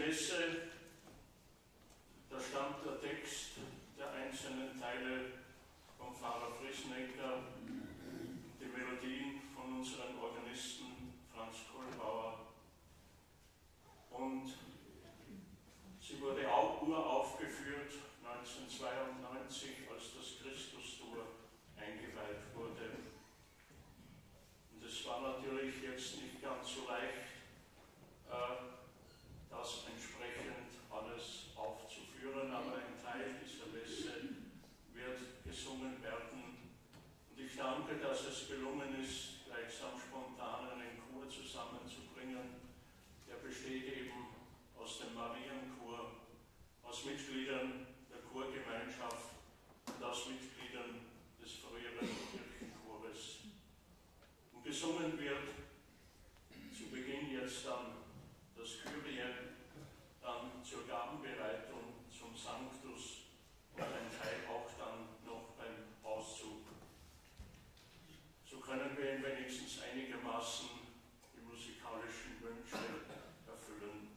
Messe, da stammt der Text der einzelnen Teile vom Pfarrer Friesenecker, die Melodien von unserem Organisten Franz Kohlbauer. Und sie wurde auch uraufgeführt 1992, als das Christustor eingeweiht wurde. Und es war natürlich jetzt nicht ganz so leicht, das entsprechend alles aufzuführen, aber ein Teil dieser Messe wird gesungen werden. Und ich danke, dass es gelungen ist, gleichsam spontan einen Chor zusammenzubringen. Der besteht eben aus dem Marienchor, aus Mitgliedern der Chorgemeinschaft und aus Mitgliedern des früheren Kirchenchores. Und gesungen wird zu Beginn jetzt dann das Kyrie, dann zur Gabenbereitung, zum Sanctus und ein Teil auch dann noch beim Auszug. So können wir ihn wenigstens einigermaßen die musikalischen Wünsche erfüllen.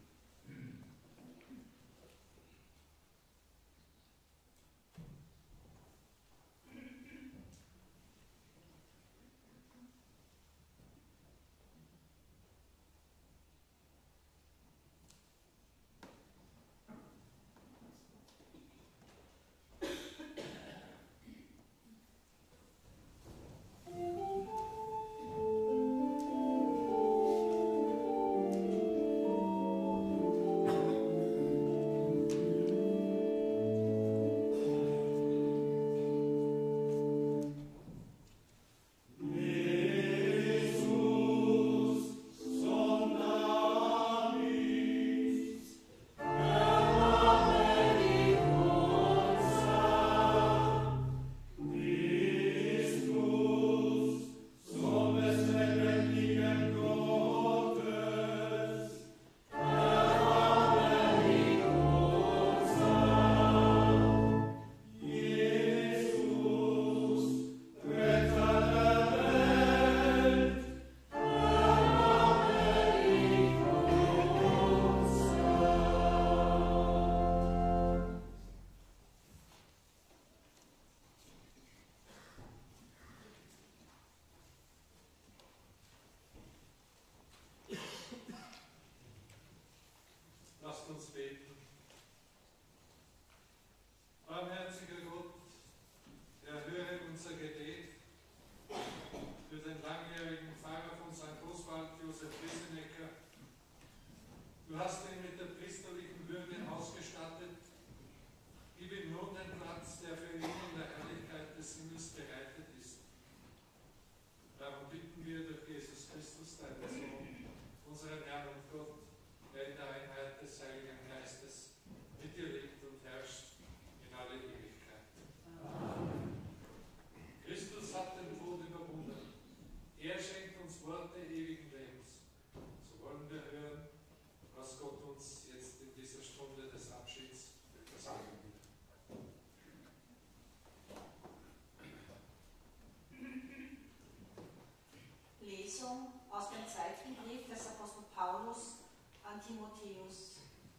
Aus dem zweiten Brief des Apostel Paulus an Timotheus.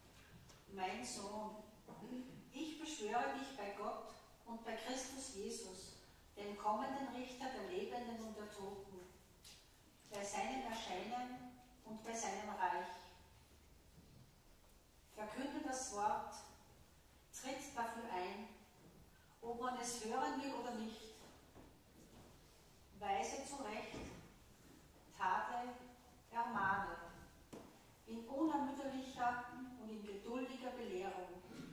Mein Sohn, ich beschwöre dich bei Gott und bei Christus Jesus, dem kommenden Richter der Lebenden und der Toten, bei seinem Erscheinen und bei seinem Reich. Verkünde das Wort, tritt dafür ein, ob man es hören will oder nicht. Weise zurecht, tadle, ermahne, in unermüdlicher und in geduldiger Belehrung.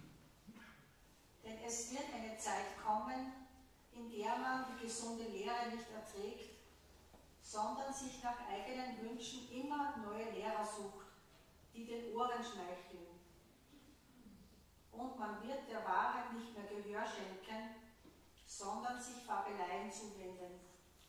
Denn es wird eine Zeit kommen, in der man die gesunde Lehre nicht erträgt, sondern sich nach eigenen Wünschen immer neue Lehrer sucht, die den Ohren schmeicheln. Und man wird der Wahrheit nicht mehr Gehör schenken, sondern sich Fabeleien zuwenden.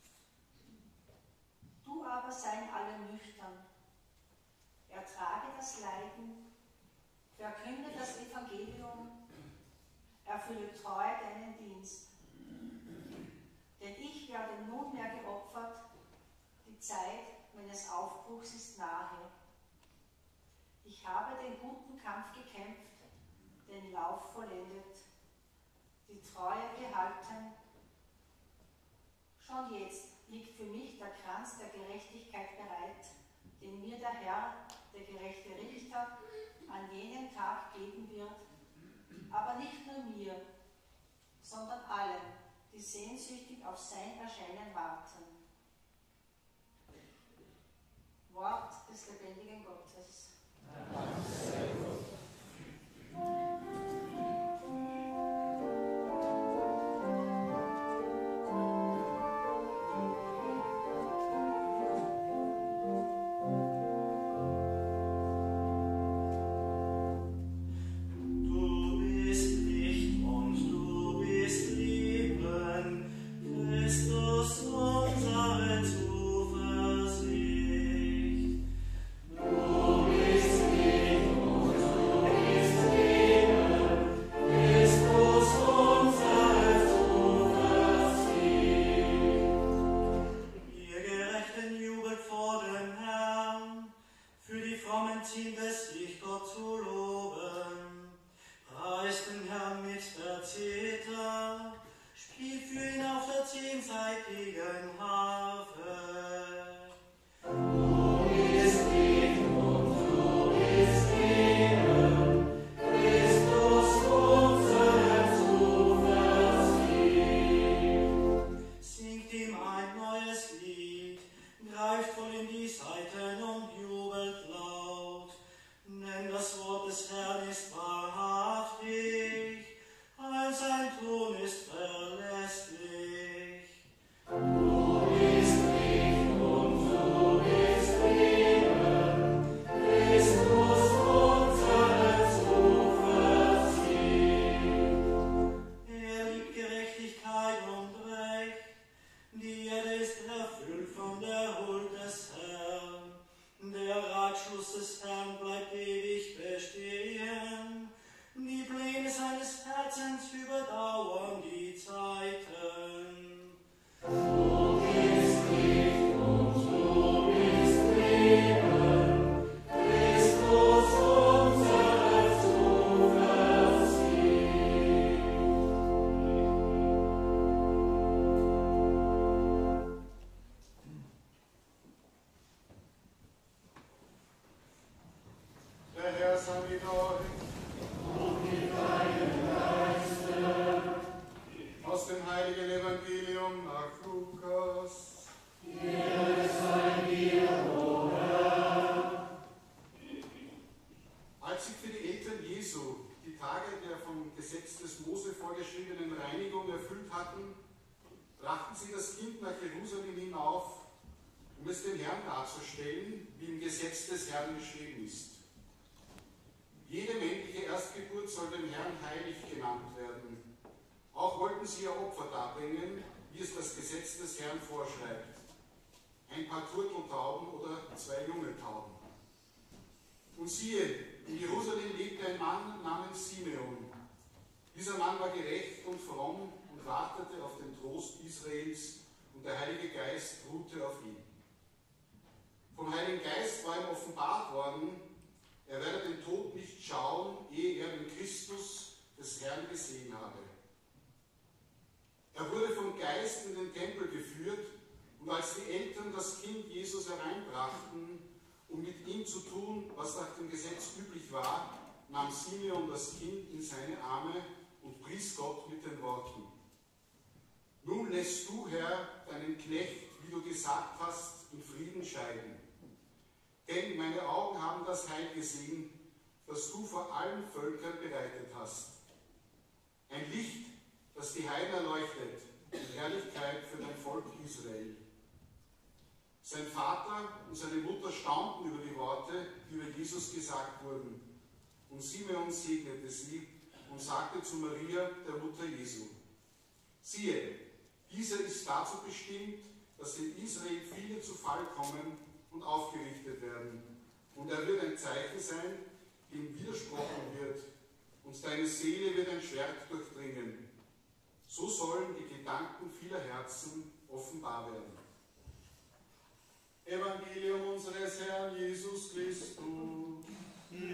Du aber sei in allem nüchtern, ertrage das Leiden, verkünde das Evangelium, erfülle treu deinen Dienst. Denn ich werde nunmehr geopfert, die Zeit meines Aufbruchs ist nahe. Ich habe den guten Kampf gekämpft, den Lauf vollendet, die Treue gehalten. Schon jetzt liegt für mich der Kranz der Gerechtigkeit bereit, den mir der Herr, der gerechte Richter, an jenem Tag geben wird, aber nicht nur mir, sondern allen, die sehnsüchtig auf sein Erscheinen warten. Wort des lebendigen Gottes. Nahm Simeon das Kind in seine Arme und pries Gott mit den Worten: Nun lässt du, Herr, deinen Knecht, wie du gesagt hast, in Frieden scheiden. Denn meine Augen haben das Heil gesehen, das du vor allen Völkern bereitet hast. Ein Licht, das die Heiden erleuchtet, die Herrlichkeit für dein Volk Israel. Sein Vater und seine Mutter staunten über die Worte, die über Jesus gesagt wurden. Und Simeon segnete sie und sagte zu Maria, der Mutter Jesu: Siehe, dieser ist dazu bestimmt, dass in Israel viele zu Fall kommen und aufgerichtet werden. Und er wird ein Zeichen sein, dem widersprochen wird, und deine Seele wird ein Schwert durchdringen. So sollen die Gedanken vieler Herzen offenbar werden. Evangelium unseres Herrn Jesus Christus.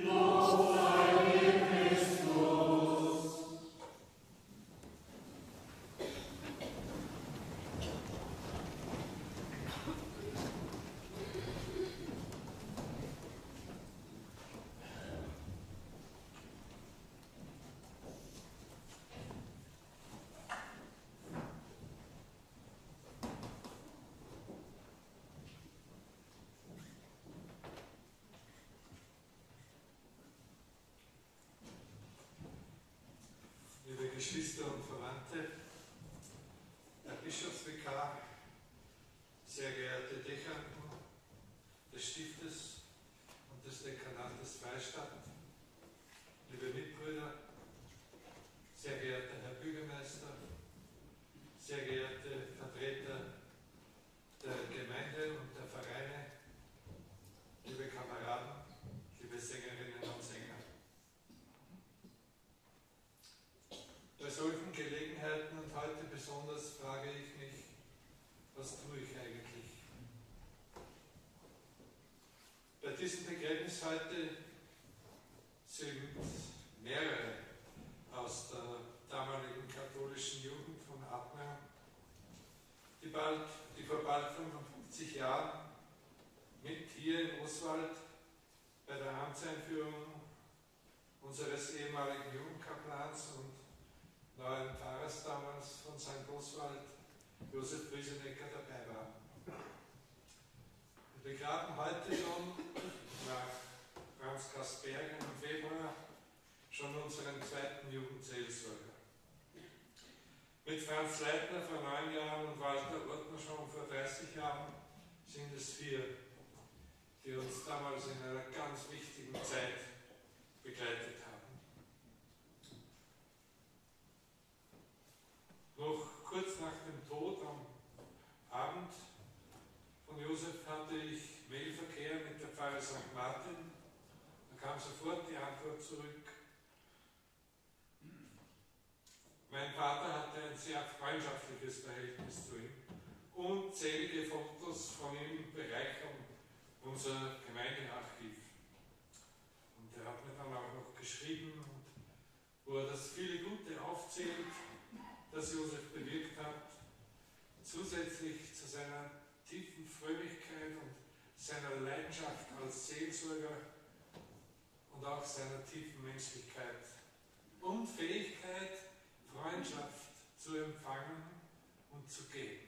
Geschwister und Verwandte, Herr Bischofsvikar, sehr geehrte Dechanten des Stiftes und des Dekanates Freistadt, liebe Mitbrüder, sehr geehrter Herr Bürgermeister, sehr geehrte Vertreter der Gemeinde und der Vereine, liebe Kameraden, liebe Sängerinnen und Sänger. Bei solchen Gelegenheiten und heute besonders frage ich mich, was tue ich eigentlich? Bei diesem Begräbnis heute sind mehrere aus der damaligen katholischen Jugend von Admar, die vor bald 55 Jahren mit hier in Oswald bei der Amtseinführung unseres ehemaligen Jugendkaplans und neuen Pfarrers damals von St. Oswald, Josef Friesenecker, dabei war. Wir begraben heute schon nach Franz Kaspergen im Februar schon unseren zweiten Jugendseelsorger. Mit Franz Leitner vor 9 Jahren und Walter Ortner schon vor 30 Jahren sind es 4, die uns damals in einer ganz wichtigen Zeit begleitet haben. Noch kurz nach dem Tod am Abend von Josef hatte ich Mailverkehr mit der Pfarre St. Martin. Da kam sofort die Antwort zurück. Mein Vater hatte ein sehr freundschaftliches Verhältnis zu ihm. Unzählige Fotos von ihm bereichern unser Gemeindearchiv. Und er hat mir dann auch noch geschrieben, wo er das viele Gute aufzählt, das Josef bewirkt hat, zusätzlich zu seiner tiefen Frömmigkeit und seiner Leidenschaft als Seelsorger und auch seiner tiefen Menschlichkeit und Fähigkeit, Freundschaft zu empfangen und zu geben.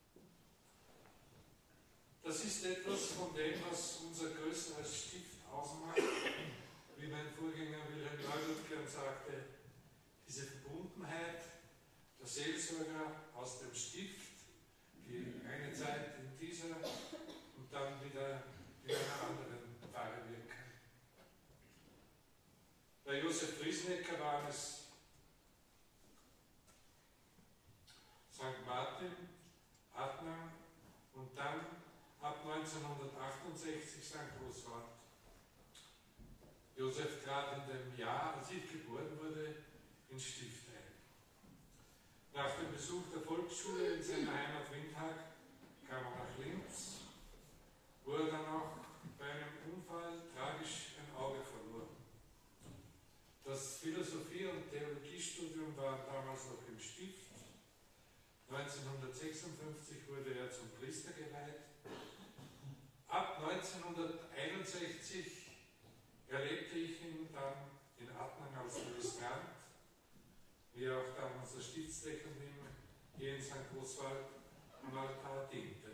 Das ist etwas von dem, was unser größeres Stift ausmacht, wie mein Vorgänger Wilhelm Neubert gern sagte, diese Verbundenheit der Seelsorger aus dem Stift, die eine Zeit in dieser und dann wieder in einer anderen Pfarre wirken. Bei Josef Friesenecker waren es St. Martin, Admar und dann ab 1968 St. Oswald. Josef trat in dem Jahr, als ich geboren wurde, ins Stift ein. Nach dem Besuch der Volksschule in seiner Heimat Windhag kam er nach Linz, wo er dann auch bei einem Unfall tragisch ein Auge verlor. Das Philosophie- und Theologiestudium war damals noch im Stift. 1956 wurde er zum Priester geweiht. Ab 1961 erlebte ich ihn dann in Admar als Ministrant, wie auch damals der Stiftsdechant hier in St. Oswald am Altar diente.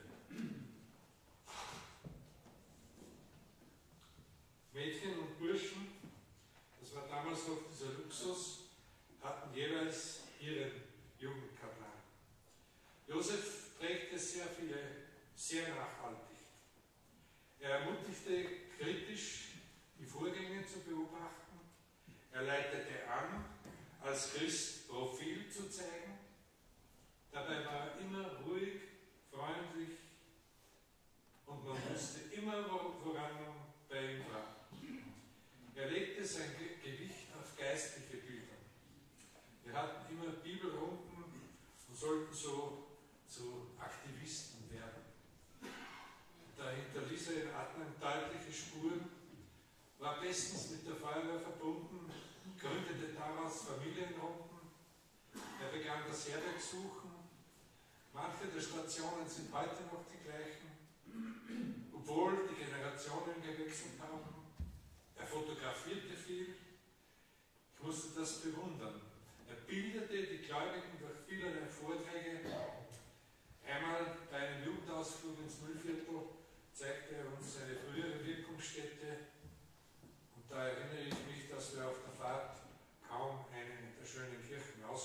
Mädchen und Burschen, das war damals noch dieser Luxus, hatten jeweils ihren Jugendkaplan. Josef prägte sehr viele, sehr nachhaltig. Er ermutigte kritisch, die Vorgänge zu beobachten. Er leitete an, als Christ Profil zu zeigen. Dabei war er immer ruhig, freundlich und man wusste immer, woran man bei ihm war. Er legte sein Gewicht auf geistliche Bilder. Wir hatten immer Bibelrunden und sollten so zu Aktivisten werden. Da hinterließ er in Admar deutliche Spuren, war bestens mit der Feuerwehr verbunden, gründete daraus Familienrunden, er begann das Herbergsuchen. Manche der Stationen sind heute noch die gleichen, obwohl die Generationen gewechselt haben. Er fotografierte viel. Ich musste das bewundern. Er bildete die Gläubigen durch vielerlei Vorträge. Einmal bei einem Jugendausflug ins Müllviertel zeigte er uns seine frühere Wirkungsstätte. Und da erinnere ich mich, dass wir auf der Fahrt kaum eine der schönen Kirchen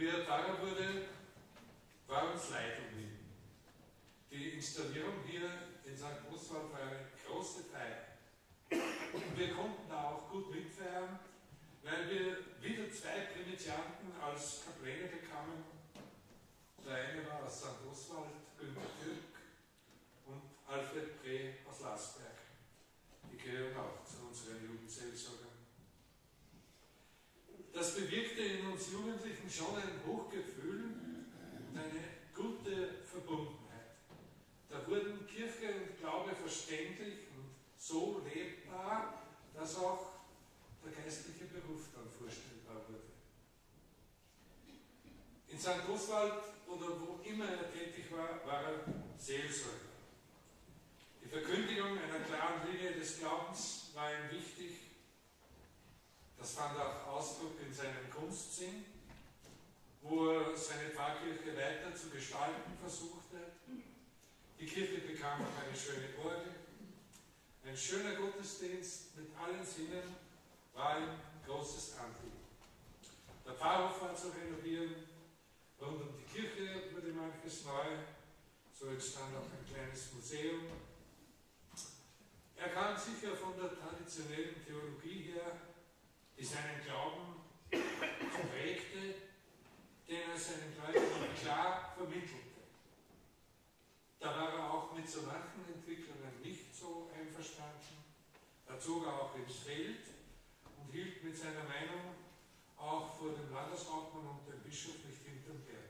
wie er Pfarrer wurde, war uns leid um ihn. Die Installierung hier in St. Oswald war eine große Feier. Und wir konnten da auch gut mitfeiern, weil wir wieder zwei Primitianten als Kapläne bekamen. Der eine war aus St. Oswald, Günter Türk, und Alfred Preh aus Lasberg. Die gehören auch zu unseren Jugendseelsorgern. Das bewirkte in uns Jugendlichen schon ein Hochgefühl und eine gute Verbundenheit. Da wurden Kirche und Glaube verständlich und so lebbar, dass auch der geistliche Beruf dann vorstellbar wurde. In St. Oswald oder wo immer er tätig war, war er Seelsorger. Die Verkündigung einer klaren Linie des Glaubens war ihm wichtig. Das fand auch Ausdruck in seinem Kunstsinn, wo er seine Pfarrkirche weiter zu gestalten versuchte. Die Kirche bekam auch eine schöne Orgel. Ein schöner Gottesdienst mit allen Sinnen war ein großes Anliegen. Der Pfarrhof war zu renovieren, rund um die Kirche wurde manches neu, so entstand auch ein kleines Museum. Er kam sicher von der traditionellen Theologie her, die seinen Glauben prägte, den er seinen Gläubigen klar vermittelte. Da war er auch mit so manchen Entwicklungen nicht so einverstanden. Er zog auch ins Feld und hielt mit seiner Meinung auch vor dem Landeshauptmann und dem Bischof nicht hinterm Berg.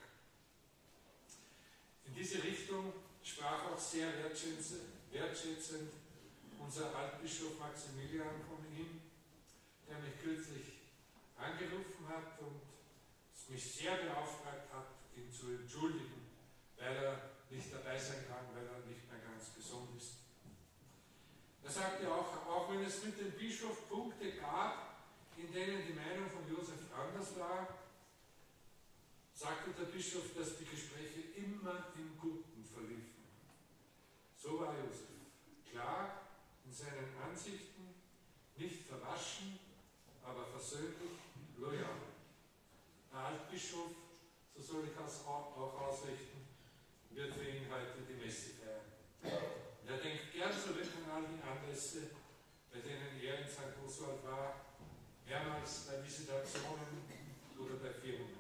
In diese Richtung sprach auch sehr wertschätzend unser Altbischof Maximilian von ihm, der mich kürzlich angerufen hat und mich sehr beauftragt hat, ihn zu entschuldigen, weil er nicht dabei sein kann, weil er nicht mehr ganz gesund ist. Er sagte auch wenn es mit dem Bischof Punkte gab, in denen die Meinung von Josef anders war, sagte der Bischof, dass die Gespräche immer im Guten verliefen. So war Josef. Klar in seinen Ansichten, nicht verwaschen, aber versöhnlich, loyal. Der Altbischof, so soll ich es auch ausrichten, wird für ihn heute die Messe feiern. Und er denkt gern zurück an all die Anlässe, bei denen er in St. Oswald war, mehrmals bei Visitationen oder bei Firmungen.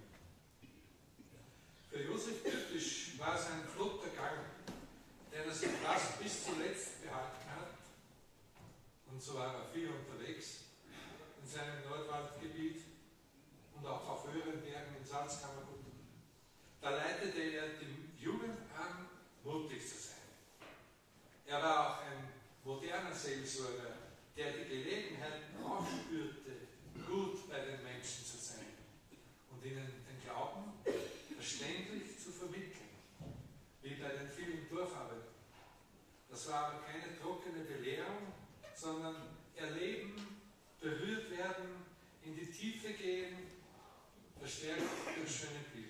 Für Josef typisch war es ein flotter Gang, der er sich fast bis zuletzt behalten hat. Und so war er viel unterwegs in seinem Nordwaldgebiet und auch auf höheren Bergen in Salzkammergut. Da leitete er die Jugend an, mutig zu sein. Er war auch ein moderner Seelsorger, der die Gelegenheiten aufspürte, gut bei den Menschen zu sein und ihnen den Glauben verständlich zu vermitteln, wie bei den vielen Dorfarbeiten. Das war aber keine trockene Belehrung, sondern erleben, berührt werden, in die Tiefe gehen, verstärkt durch schöne Bilder.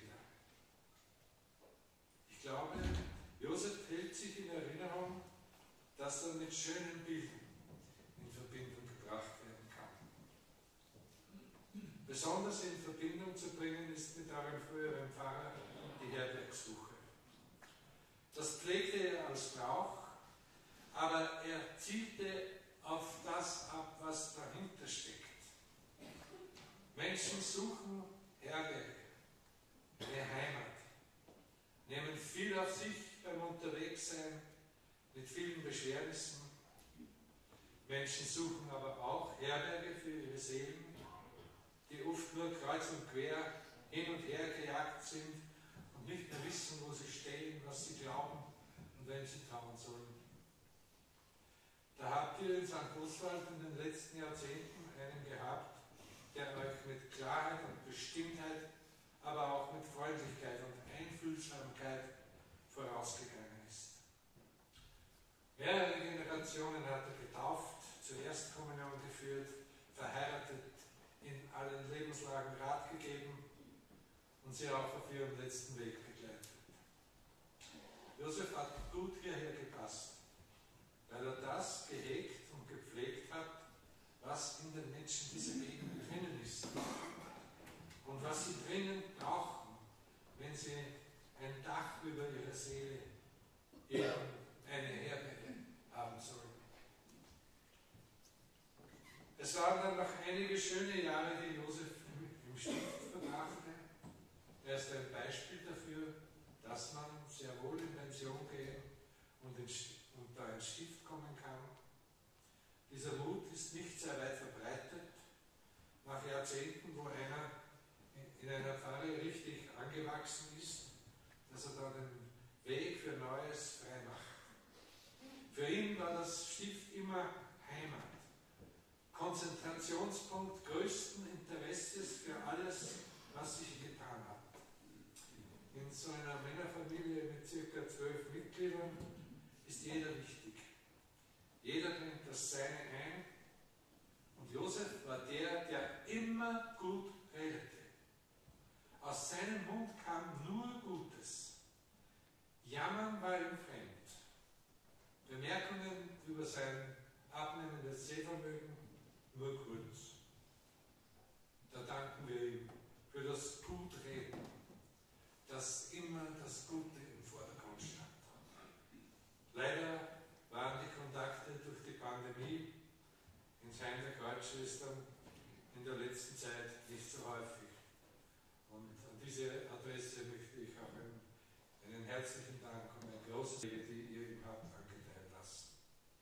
Ich glaube, Josef hält sich in Erinnerung, dass er mit schönen Bildern in Verbindung gebracht werden kann. Besonders in Verbindung zu bringen ist mit eurem früheren Pfarrer die Herbergsuche. Das pflegte er als Brauch, aber er zielte auf das ab, was dahinter steckt. Menschen suchen Herberge, eine Heimat, nehmen viel auf sich beim Unterwegssein mit vielen Beschwernissen. Menschen suchen aber auch Herberge für ihre Seelen, die oft nur kreuz und quer hin und her gejagt sind und nicht mehr wissen, wo sie stehen, was sie glauben und wen sie trauen sollen. Da habt ihr in St. Oswald in den letzten Jahrzehnten einen gehabt, der euch mit Klarheit und Bestimmtheit, aber auch mit Freundlichkeit und Einfühlsamkeit vorausgegangen ist. Mehrere Generationen hat er getauft, zur Erstkommunion geführt, verheiratet, in allen Lebenslagen Rat gegeben und sie auch auf ihrem letzten Weg begleitet. Josef hat gut hierher gepasst, weil er das gehegt und gepflegt hat, was in den Menschen dieser Gegend drinnen ist und was sie dringend brauchen, schöne Jahre, die Josef im Stift verbrachte. Er ist ein Beispiel dafür, dass man sehr wohl in Pension gehen und da ins Stift kommen kann. Dieser Mut ist nicht sehr weit verbreitet. Nach Jahrzehnten, wo einer in einer Pfarre richtig angewachsen ist, dass er dann den Weg für Neues frei macht. Für ihn war das Stift immer Heimat. Konzentrationspunkt größten Interesses für alles, was sich getan hat. In so einer Männerfamilie mit ca. 12 Mitgliedern ist jeder wichtig. Jeder bringt das Seine ein. Und Josef war der immer gut redete. Aus seinem Mund kam nur Gutes. Jammern war ihm fremd. Bemerkungen über sein abnehmendes Sehvermögen nur kurz. Da danken wir ihm für das Gutreden, dass immer das Gute im Vordergrund stand. Leider waren die Kontakte durch die Pandemie ins Heim der Kreuzschwestern in der letzten Zeit nicht so häufig. Und an diese Adresse möchte ich auch einen herzlichen Dank und ein großes Segen, die ihr ihm habt, angedeihen lassen.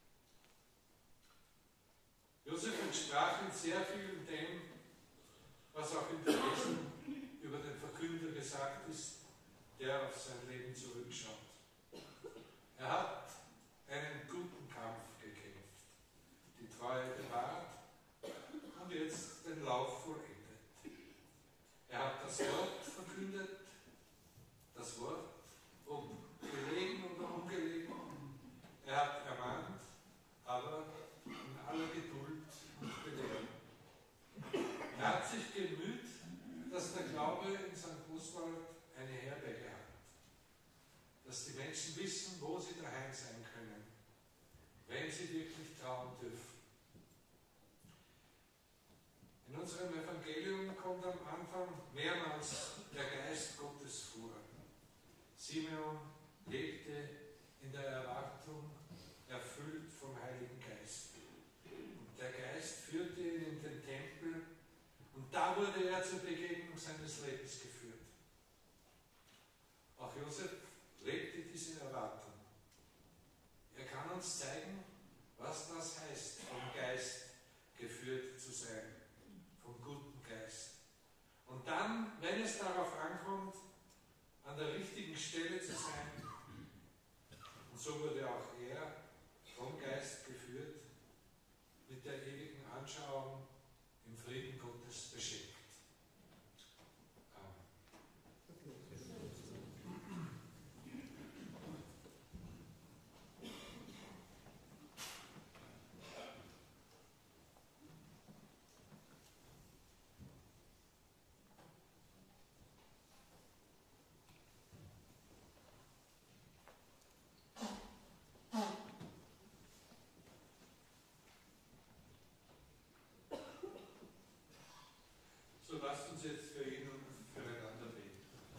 Josef entsprach in sehr vielen dem, was auch in der Lesung über den Verkünder gesagt ist, der auf sein Leben zurückschaut. Er hat einen guten Kampf gekämpft, die Treue bewahrt und jetzt den Lauf vollendet. Er hat das Wort verkündet, das Wort, ob gelegen oder ungelegen. Er hat ermahnt, aber in aller Geduld und Belehrung. Er hat sich gemüht, dass der Glaube in St. Oswald eine Herberge hat. Dass die Menschen wissen, wo sie daheim sein können, wenn sie wirklich trauen dürfen. In unserem Evangelium kommt am Anfang mehrmals der Geist Gottes vor. Simeon lebte in der Erwartung, erfüllt vom Heiligen Geist. Und der Geist führte ihn in den Tempel und da wurde er zur Begegnung seines Lebens geführt. Auch Josef lebte diese Erwartung. Er kann uns zeigen, was das heißt, vom Geist geführt zu sein, vom guten Geist. Und dann, wenn es darauf ankommt, an der richtigen Stelle zu sein, und so wurde auch er vom Geist geführt, mit der ewigen Anschauung im Frieden Gottes beschenkt. Amen. So lasst uns jetzt für ihn und füreinander beten.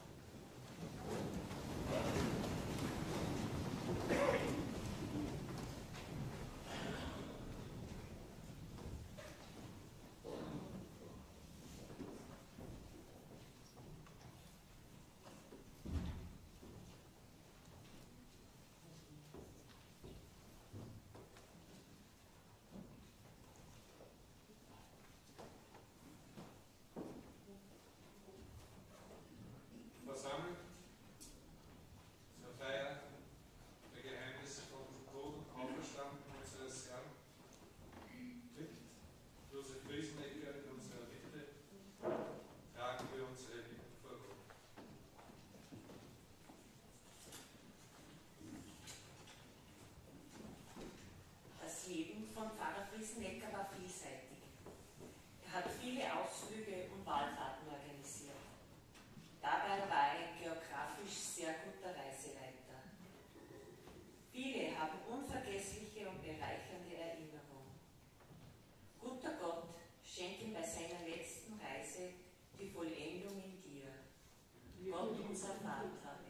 Versammelt zur Feier der Geheimnisse von Tod und Auferstanden unseres Herrn mit Josef Friesenecker in unserer Mitte tragen wir unsere Bitten vor Gott. Das Leben von Pfarrer Friesenecker war vielseitig. Er hat viele Ausflüge und Wallfahrten organisiert. Dabei war er ein geografisch sehr guter Reisereiter. Viele haben unvergessliche und bereichernde Erinnerungen. Guter Gott, schenk ihm bei seiner letzten Reise die Vollendung in dir. Gott, unser Vater.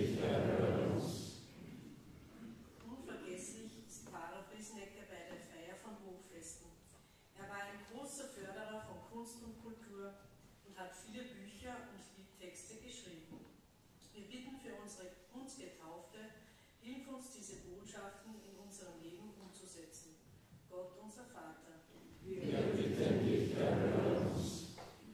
Unvergesslich ist Pfarrer Friesenecker bei der Feier hat viele Bücher und Liedtexte geschrieben. Wir bitten für uns Getaufte, hilf uns, diese Botschaften in unserem Leben umzusetzen. Gott, unser Vater. Wir bitten dich, erhöre uns.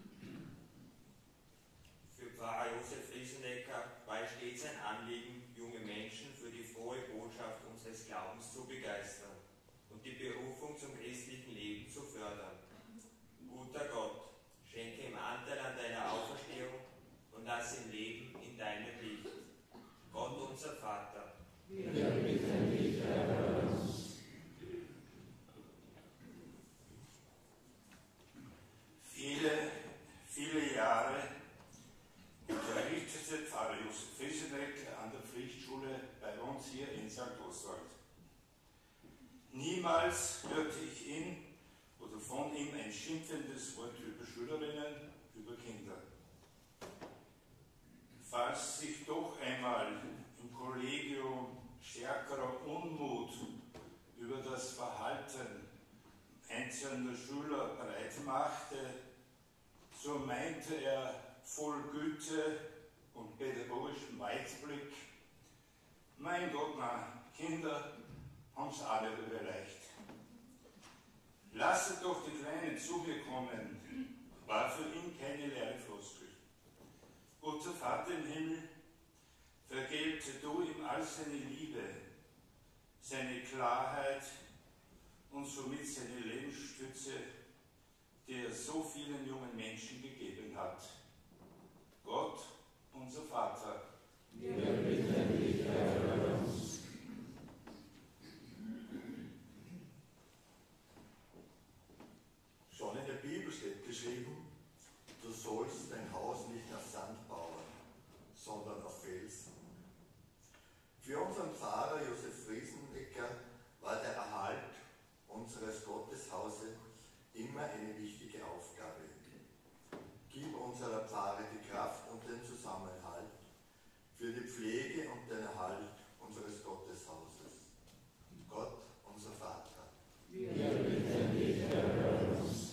Für Pfarrer Josef Friesenecker war es stets ein Anliegen, junge Menschen für die frohe Botschaft unseres Glaubens zu begeistern und die Berufung zum christlichen Leben zu fördern. Guter Gott, schenke ihm Anteil an deiner Auferstehung und lass ihn leben in deinem Licht. Gott, unser Vater. Wir bitten dich, erhöre uns. Viele Jahre unterrichtete Pfarrer Josef Friesenecker an der Pflichtschule bei uns hier in St. Oswald. Niemals hörte ich ihn oder von ihm ein schimpfendes Wort über Schülerinnen, über Kinder. Falls sich doch einmal im Kollegium stärkerer Unmut über das Verhalten einzelner Schüler breit machte, so meinte er voll Güte und pädagogischem Weitblick: Mein Gott, na, Kinder haben's alle leicht. Lasset doch die Kleinen zu mir kommen, war für ihn keine leere Floskel. Guter Vater im Himmel, vergelte du ihm all seine Liebe, seine Klarheit und somit seine Lebensstütze, die er so vielen jungen Menschen gegeben hat. Gott, unser Vater. Wir bitten dich, erhöre uns. Schon in der Bibel steht geschrieben, du sollst dein Haus nicht auf Sand bauen, sondern auf Felsen. Für unseren Pfarrer Josef Friesenecker war der Erhalt unseres Gotteshauses immer eine wichtige Aufgabe. Gib unserer Pfarre die Kraft und den Zusammenhalt für die Pflege und den Erhalt unseres Gotteshauses. Gott, unser Vater. Wir bitten dich, erhöre uns.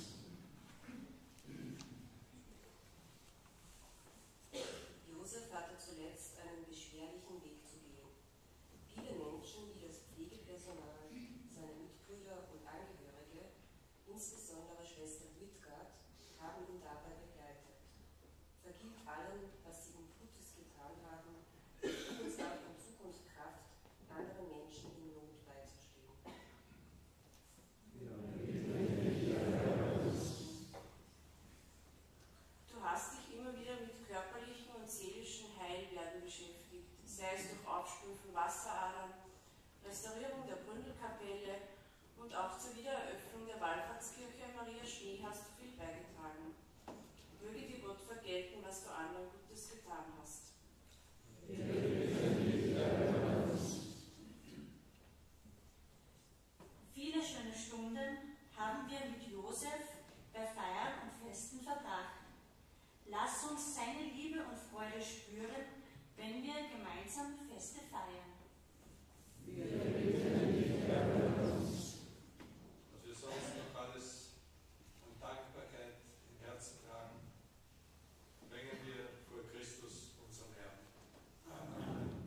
Josef hatte zuletzt einen beschwerlichen Weg zu gehen. Viele Menschen, wie das Pflegepersonal, seine Mitbrüder und Angehörige, insbesondere Schwester Wittgard, haben ihn dabei begleitet. Vergib allen, was sie ihm Gutes getan haben, und gib uns auch in Zukunft Kraft, anderen Menschen in Not beizustehen. Du hast dich immer wieder mit körperlichen und seelischen Heilwerden beschäftigt, sei es durch Aufspülen von Wasseradern, Restaurierung der Bründelkapelle und auch zur Wiedereröffnung der Wallfahrtskirche Maria Schnee hast du viel beigetragen. Möge dir Gott vergelten, was du anderen Gutes getan hast. Viele schöne Stunden haben wir mit Josef bei Feiern und Festen verbracht. Lass uns seine Liebe und Freude spüren, wenn wir gemeinsam Feste feiern. Wir bitten dich, erhöre uns. Was wir sonst noch alles an Dankbarkeit im Herzen tragen, bringen wir vor Christus, unseren Herrn. Amen.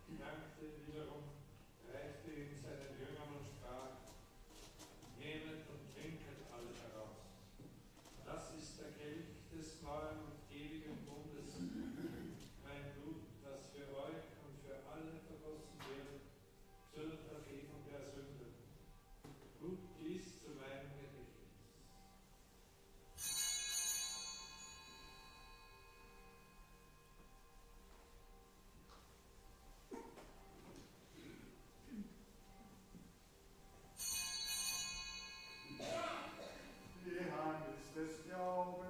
dankte wiederum, reichte ihn seinen Jüngern und sprach: Nehmet und trinket alle heraus. Das ist der Kelch des neuen und ewigen Bundes, mein Blut, das für euch und für alle vergossen wird, zur Vergebung der Sünde. Tut dies zu meinem Gedächtnis. Johannes des Glaubens.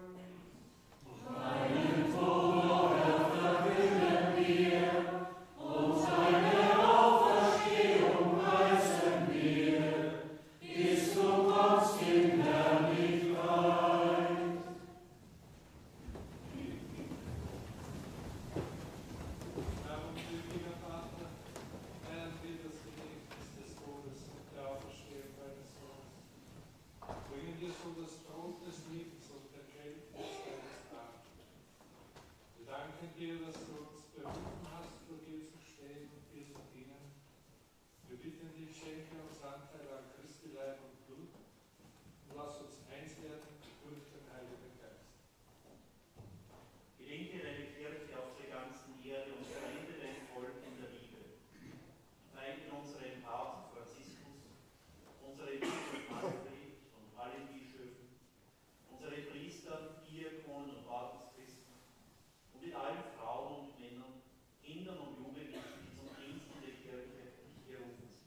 Darum, gütiger Vater, feiern wir das Gedächtnis des Todes und der Auferstehung deines Sohnes. Bringen dir so das Brot des Lebens und der Kelch des deines Namens. Wir danken dir, dass du uns berufen hast, vor dir zu stehen und dir zu dienen. Wir bitten dich, schenke uns Anteil an Christi Leib und Blut und lass uns eins werden durch den Heiligen Geist. Gedenke deine Kirche auf der ganzen Erde und vereine dein Volk in der Liebe. Vereine unseren Papst Franziskus, unseren Bischof Manfred und allen Bischöfen, unsere Priester, Diakonen und Ordenschristen und mit allen Frauen und Männern, Kindern und Jugendlichen, die zum Dienst in der Kirche gerufen sind.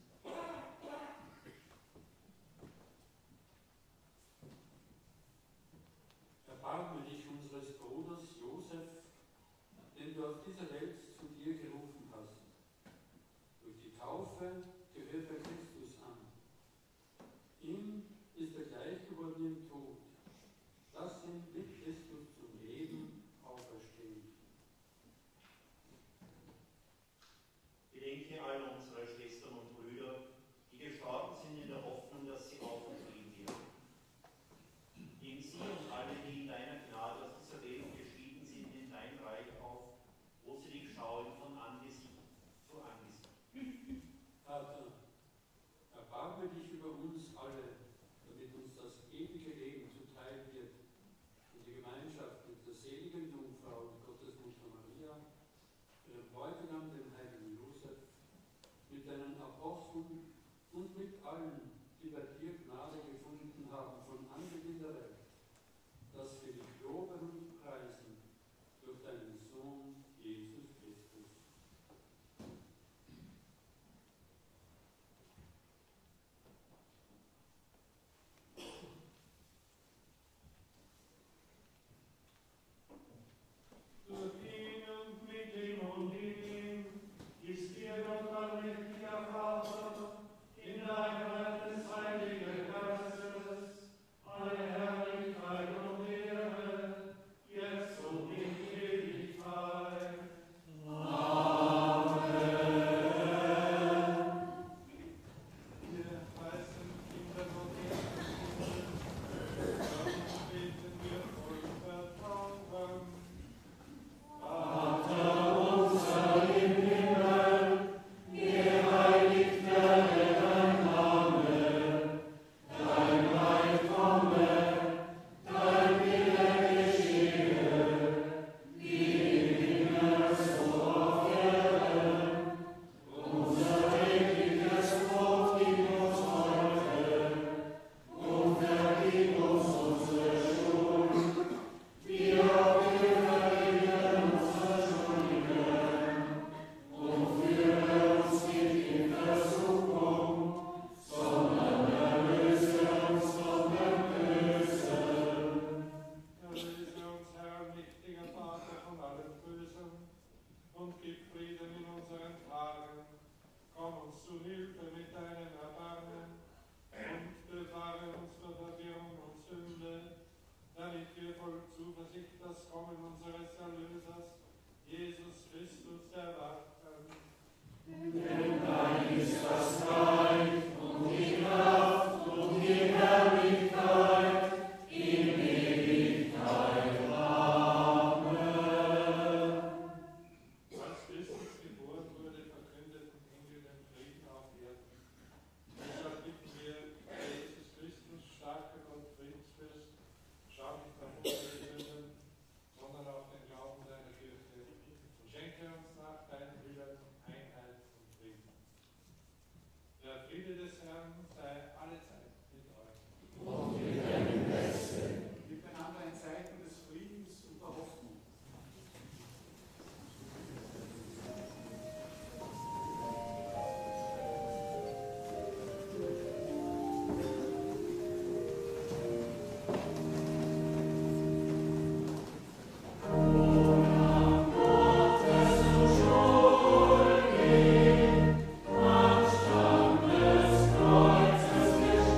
Erbarme dich unseres Bruders Josef, den du auf dieser Welt zu dir gerufen hast. Durch die Taufe gehört er Christus an. Ihm ist er gleich geworden im Tod. Lass ihn mit Christus zum Leben auferstehen. Gedenke all unserer Schwestern und Brüder, die gestorben sind in der Hoffnung, dass sie auferstehen werden. Nimm sie und alle, die in deiner Gnade aus dieser Welt geschieden sind, in dein Reich auf, wo sie dich schauen von Angesicht zu Angesicht. Vater, erbarme dich über uns alle, damit uns das ewige Leben zuteil wird und die Gemeinschaft mit der seligen Jungfrau und Gottesmutter Maria, ihrem Bräutigam, dem heiligen Josef, mit deinen Aposteln und mit allen, die bei dir Gnade gefunden haben von Anbeginn der Welt, dass wir dich loben und preisen durch deinen Sohn Jesus Christus. Durch ihn und mit ihm und in ihm ist dir Gott allmächtiger Vater, in der Einheit des Heiligen Geistes, alle Herrlichkeit und Ehre, jetzt und in Ewigkeit. Wir preisen Kinder Gottes, darum beten wir voll Vertrauen. Erlöse uns, Herr, mächtiger Vater, von allem Bösen und gib Frieden in unseren Tagen. Komm uns zu Hilfe mit deinem Erbarmen und bewahre uns vor Verwirrung und Sünde, damit wir voll Zuversicht das Kommen unseres Erlösers, Jesus Christus, erwarten. Denn dein ist das Reich und die Kraft und die Herrlichkeit in Ewigkeit. Amen. Als Christus geboren wurde, verkündete Herrn sei alle Zeit mit euch. Miteinander ein Zeichen des Friedens und der Hoffnung. Kreuzes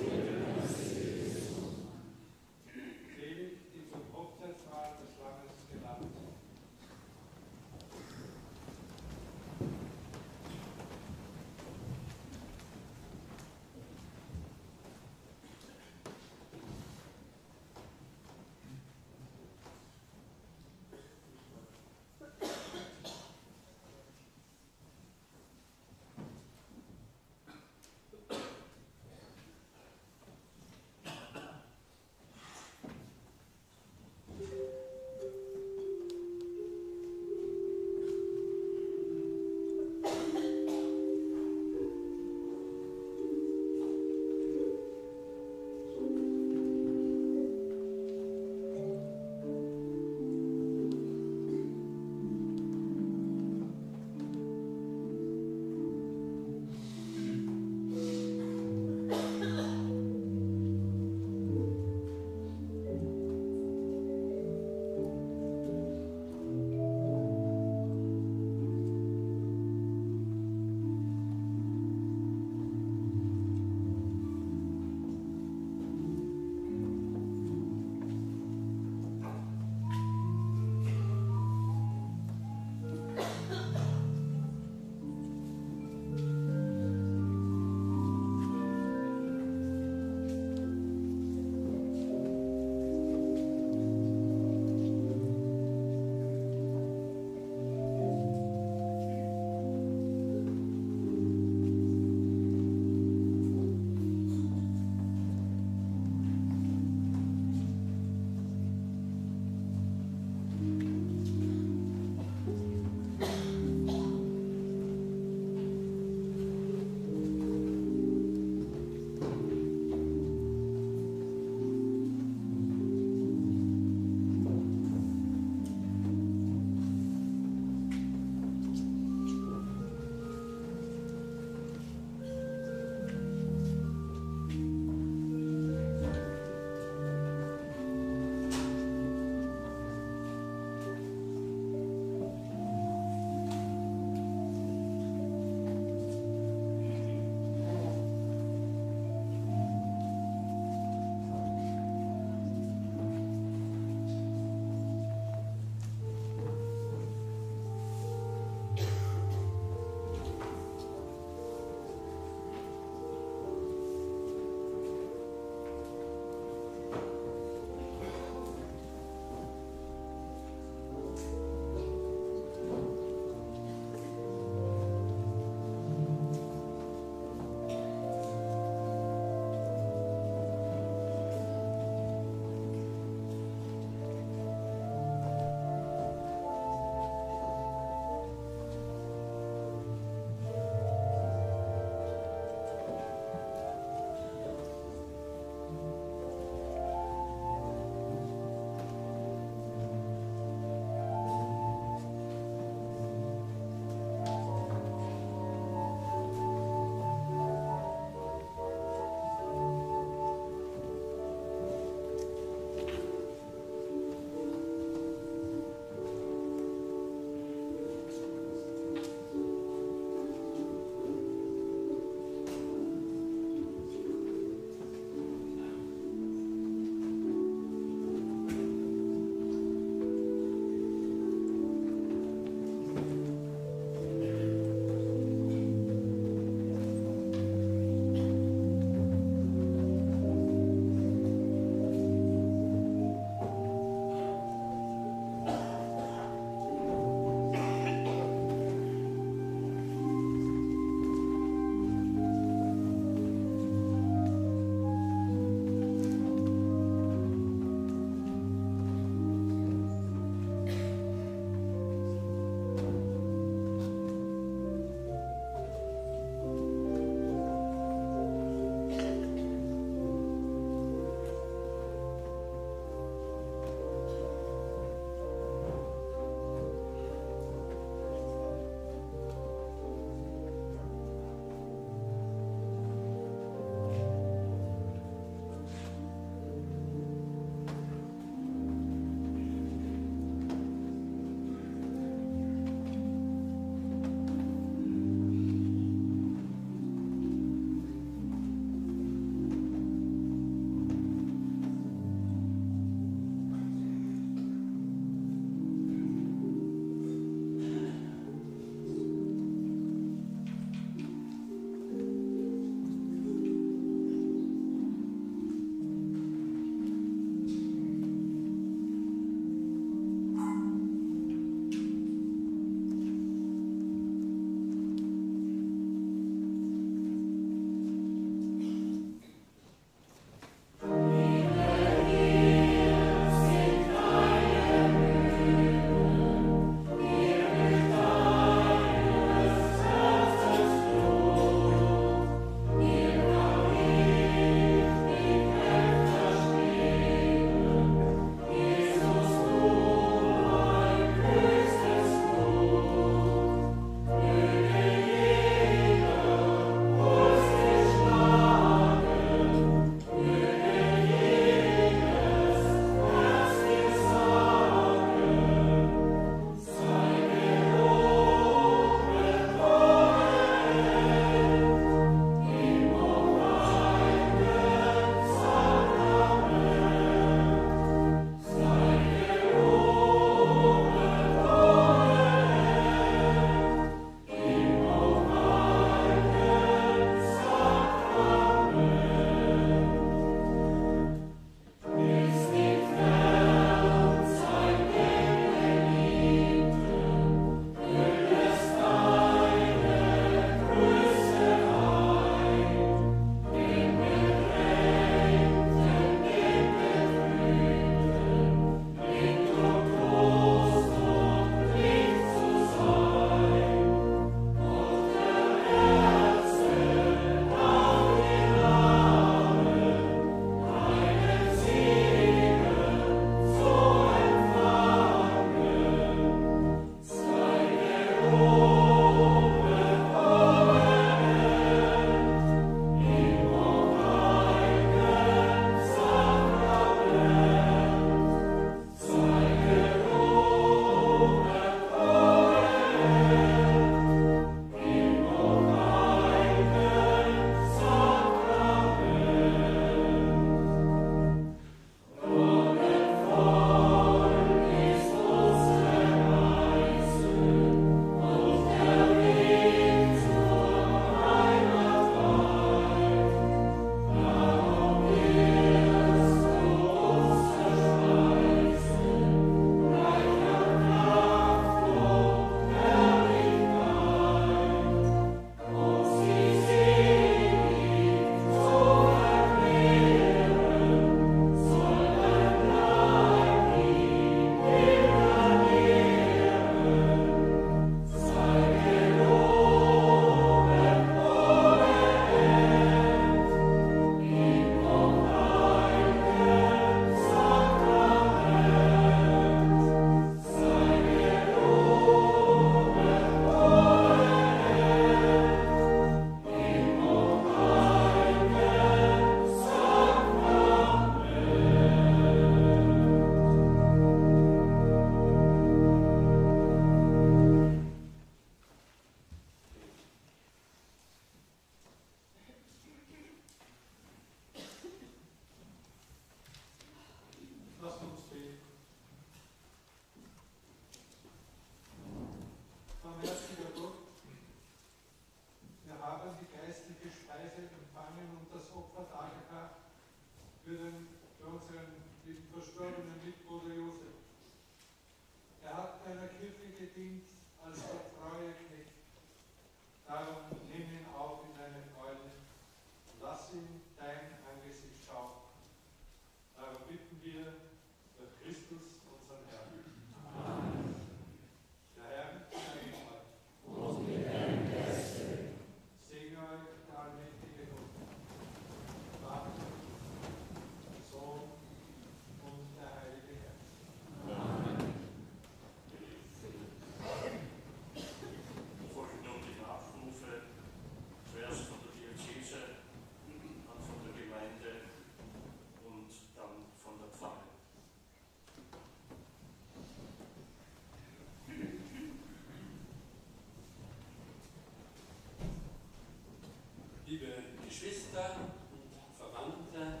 Geschwister und Verwandte,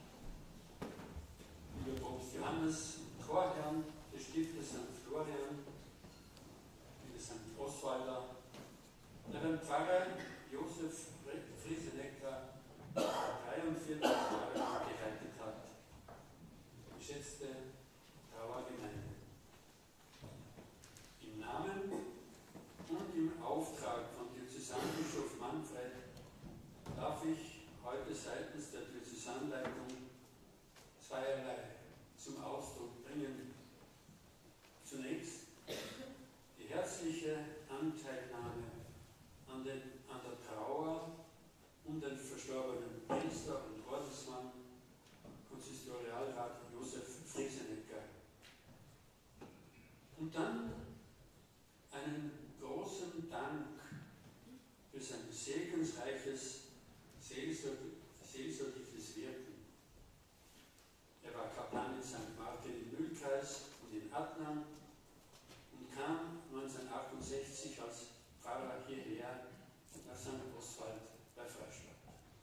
lieber Propst Johannes, Chorherrn des Stiftes St. Florian, liebe St. Oswalder, Herrn Pfarrer Josef Friesenecker, der 43 Jahre lang geleitet hat, geschätzte Trauergemeinde. Im Namen und im Auftrag von Diözesanbischof Manfred darf ich heute seitens der Diözesanleitung zweierlei zum Ausdruck bringen. Zunächst die herzliche Anteilnahme an der Trauer um den verstorbenen Priester und Ordensmann, Konsistorialrat Josef Friesenecker. Und dann einen großen Dank für sein segensreiches seelsorgliches Wirken. Er war Kaplan in St. Martin im Mühlkreis und in Adnang und kam 1968 als Pfarrer hierher nach St. Oswald bei Freistadt.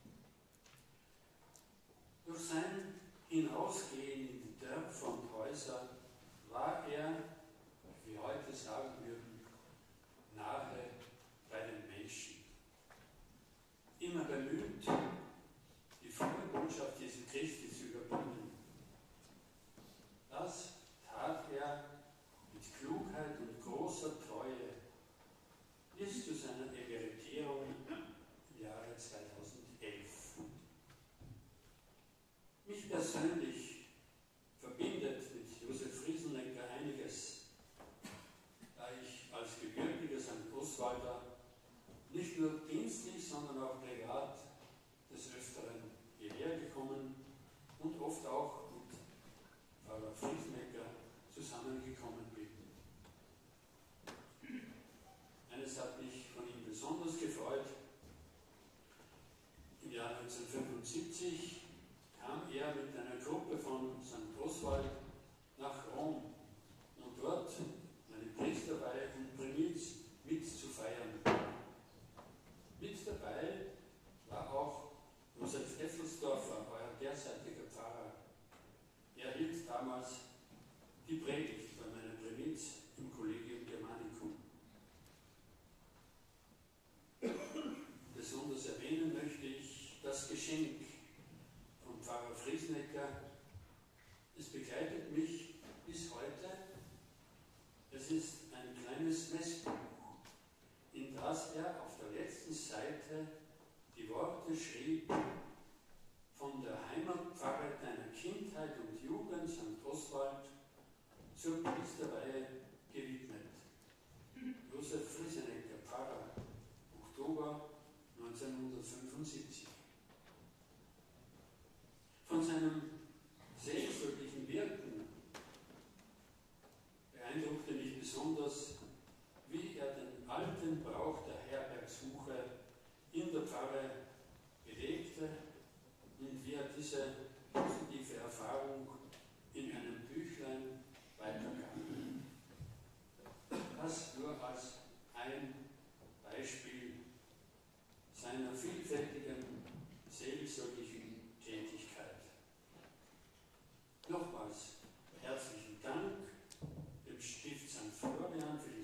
Durch sein Hinausgehen in die Dörfer und Häuser war er, wie wir heute sagen würden, nahe bei den Menschen. Immer bemüht, die frohe Botschaft Jesu Christi zu überbringen. Das tat er mit Klugheit und großer Treue bis zu seiner Emeritierung im Jahre 2011. Mich persönlich verbindet mit Josef Friesenecker einiges, da ich als gebürtiger St. Oswalder nicht nur dienstlich, sondern auch privat des Öfteren hierher gekommen und oft auch mit Pfarrer Friesenecker zusammengekommen bin. Eines hat mich von ihm besonders gefreut. Im Jahr 1975 kam er mit einer Gruppe von St. Oswald nach Rom, um dort meine Priesterweihe und Primiz mitzufeiern. Mit dabei war auch Josef Effelsdorfer, euer derzeitiger Pfarrer. Er hielt damals die Predigt bei meiner Primiz im Collegium Germanicum. Besonders erwähnen möchte ich das Geschenk von Pfarrer Friesenecker. Es begleitet mich bis heute. Es ist ein kleines Messbuch, in das er auf der letzten Seite die Worte schrieb: von der Heimatpfarre deiner Kindheit und Jugend, St. Oswald, zur Priesterweihe gewidmet. Josef Friesenecker, Pfarrer, Oktober 1975. Von seinem seelsorglichen Wirken beeindruckte mich besonders, wie er den alten Brauch der Herbergsuche in der Pfarre belebte und wie er diese positive Erfahrung in einem Büchlein weitergab. Das nur als ein Beispiel seiner vielfältigen seelsorglichen Tätigkeit. Nochmals herzlichen Dank dem Stift St. Florian für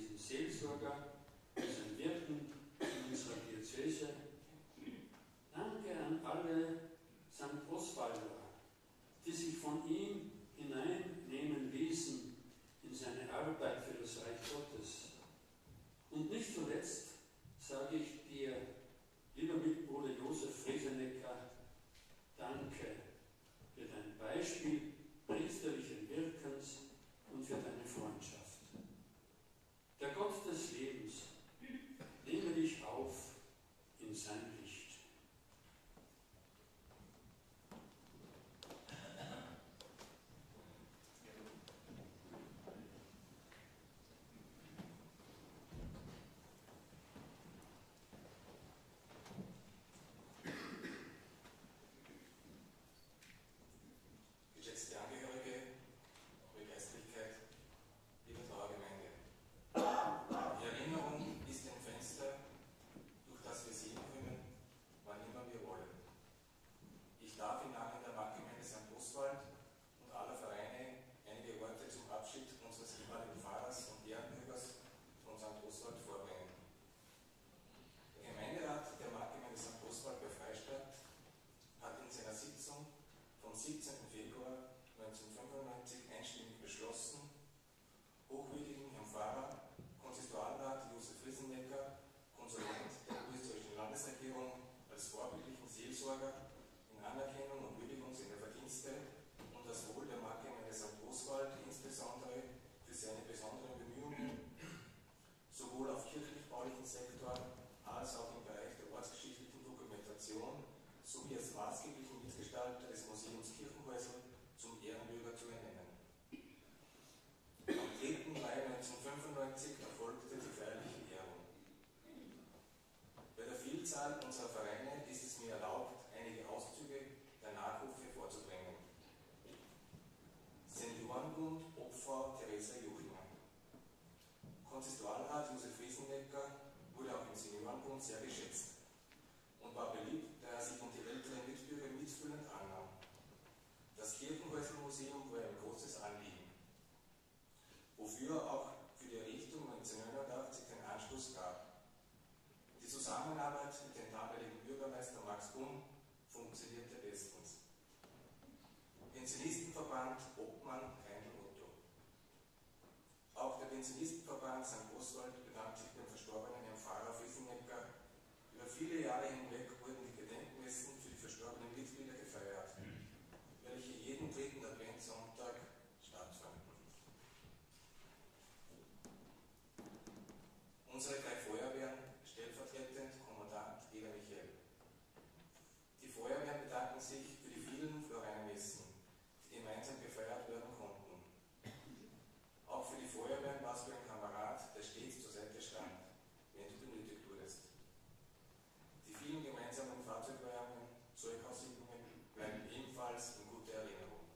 sehr geschätzt und war beliebt, da er sich um die älteren Mitbürger mitfühlend annahm. Das Kirchenhäuselmuseum war ein großes Anliegen, wofür er auch für die Errichtung 1989 den Anschluss gab. Die Zusammenarbeit mit dem damaligen Bürgermeister Max Bumm funktionierte bestens. Pensionistenverband Obmann, Reindl Otto. Auch der Pensionistenverband St. Oswald bedankt sich beim verstorbenen Herrn Pfarrer Friesenecker. Über viele Jahre hinweg wurden die Gedenkmessen für die verstorbenen Mitglieder gefeiert, welche jeden dritten Adventssonntag stattfanden. Unsere drei Feuerwehren, stellvertretend Kommandant Eder Michael. Die Feuerwehren bedanken sich für die vielen Florianermessen, die gemeinsam gefeiert werden konnten. Auch für die Feuerwehren warst du ein Kamerad, der stets zur Seite stand, wenn du benötigt wurdest. Die vielen gemeinsamen Fahrzeugweihungen, Zeughausübungen bleiben ebenfalls in guter Erinnerung.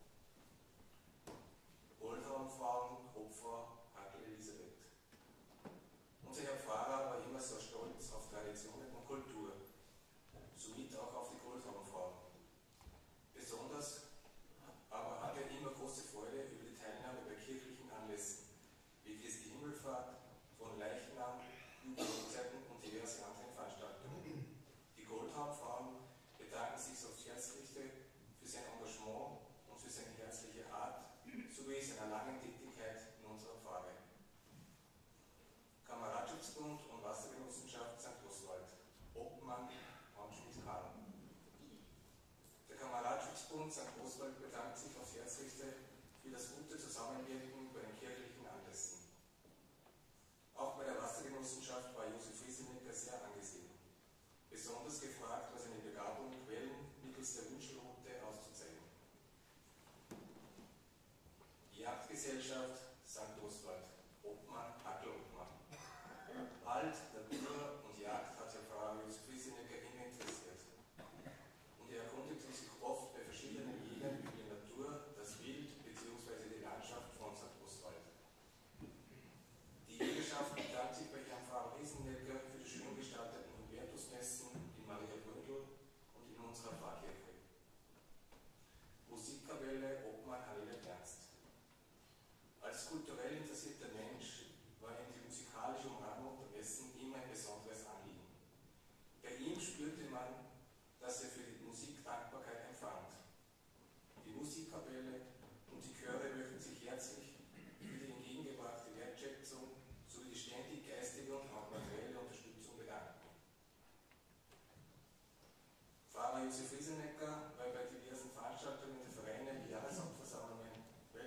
Goldhornfrauen, Hopfer, Hackel Elisabeth. Unser Herr Pfarrer war immer so stolz auf Traditionen und Kultur, somit auch auf die Goldhornfrauen. Besonders aber hat er immer große Freude über die Teilnahme bei kirchlichen Anlässen, wie Christi Himmelfahrt, von Leichnam, Jugendhochzeiten und diverse anderen Veranstaltungen. Die Goldhornfrauen bedanken sich aufs Herzlichste für sein Engagement und für seine herzliche Art sowie seiner langen Tätigkeit in unserer Pfarre. Kameradschaftbund und Wassergenossenschaft St. Oswald, Obmann, Hornschmidt-Kahn. Der Kameradschaftbund St. Oswald bedankt sich aufs Herzlichste für das gute Zusammenwirken bei den kirchlichen Anlässen. Auch bei der Wassergenossenschaft war Josef Friesenecker sehr angesehen. Besonders gefragt war seine Begabung, Quellen mittels der Wünschelroute auszuzeigen. Jagdgesellschaft St. Oswald, Obmann, Hackel Obmann. Wald, Natur und Jagd hat Herr Pfarrer Josef Friesenecker immer interessiert. Und er erkundigte sich oft bei verschiedenen Jägern über die Natur, das Wild bzw. die Landschaft von St. Oswald. Die Jägerschaft bedankt sich bei Herrn Pfarrer Friesenecker für die schön gestalteten Hubertusmessen in Maria Bründel und in unserer Pfarrkirche. Musikkapelle Obmann Hannele Ernst. Als kulturell interessierter Mensch war ihm die musikalische Umrahmung der Messen immer ein besonderes Anliegen. Bei ihm spürte man, dass er für die Musik Dankbarkeit empfand. Die Musikkapelle und die Chöre möchten sich herzlich für die entgegengebrachte Wertschätzung sowie die ständig geistige und auch materielle Unterstützung bedanken. Pfarrer Josef Friesenecker war bei diversen Veranstaltungen der Vereine, Jahreshauptversammlungen,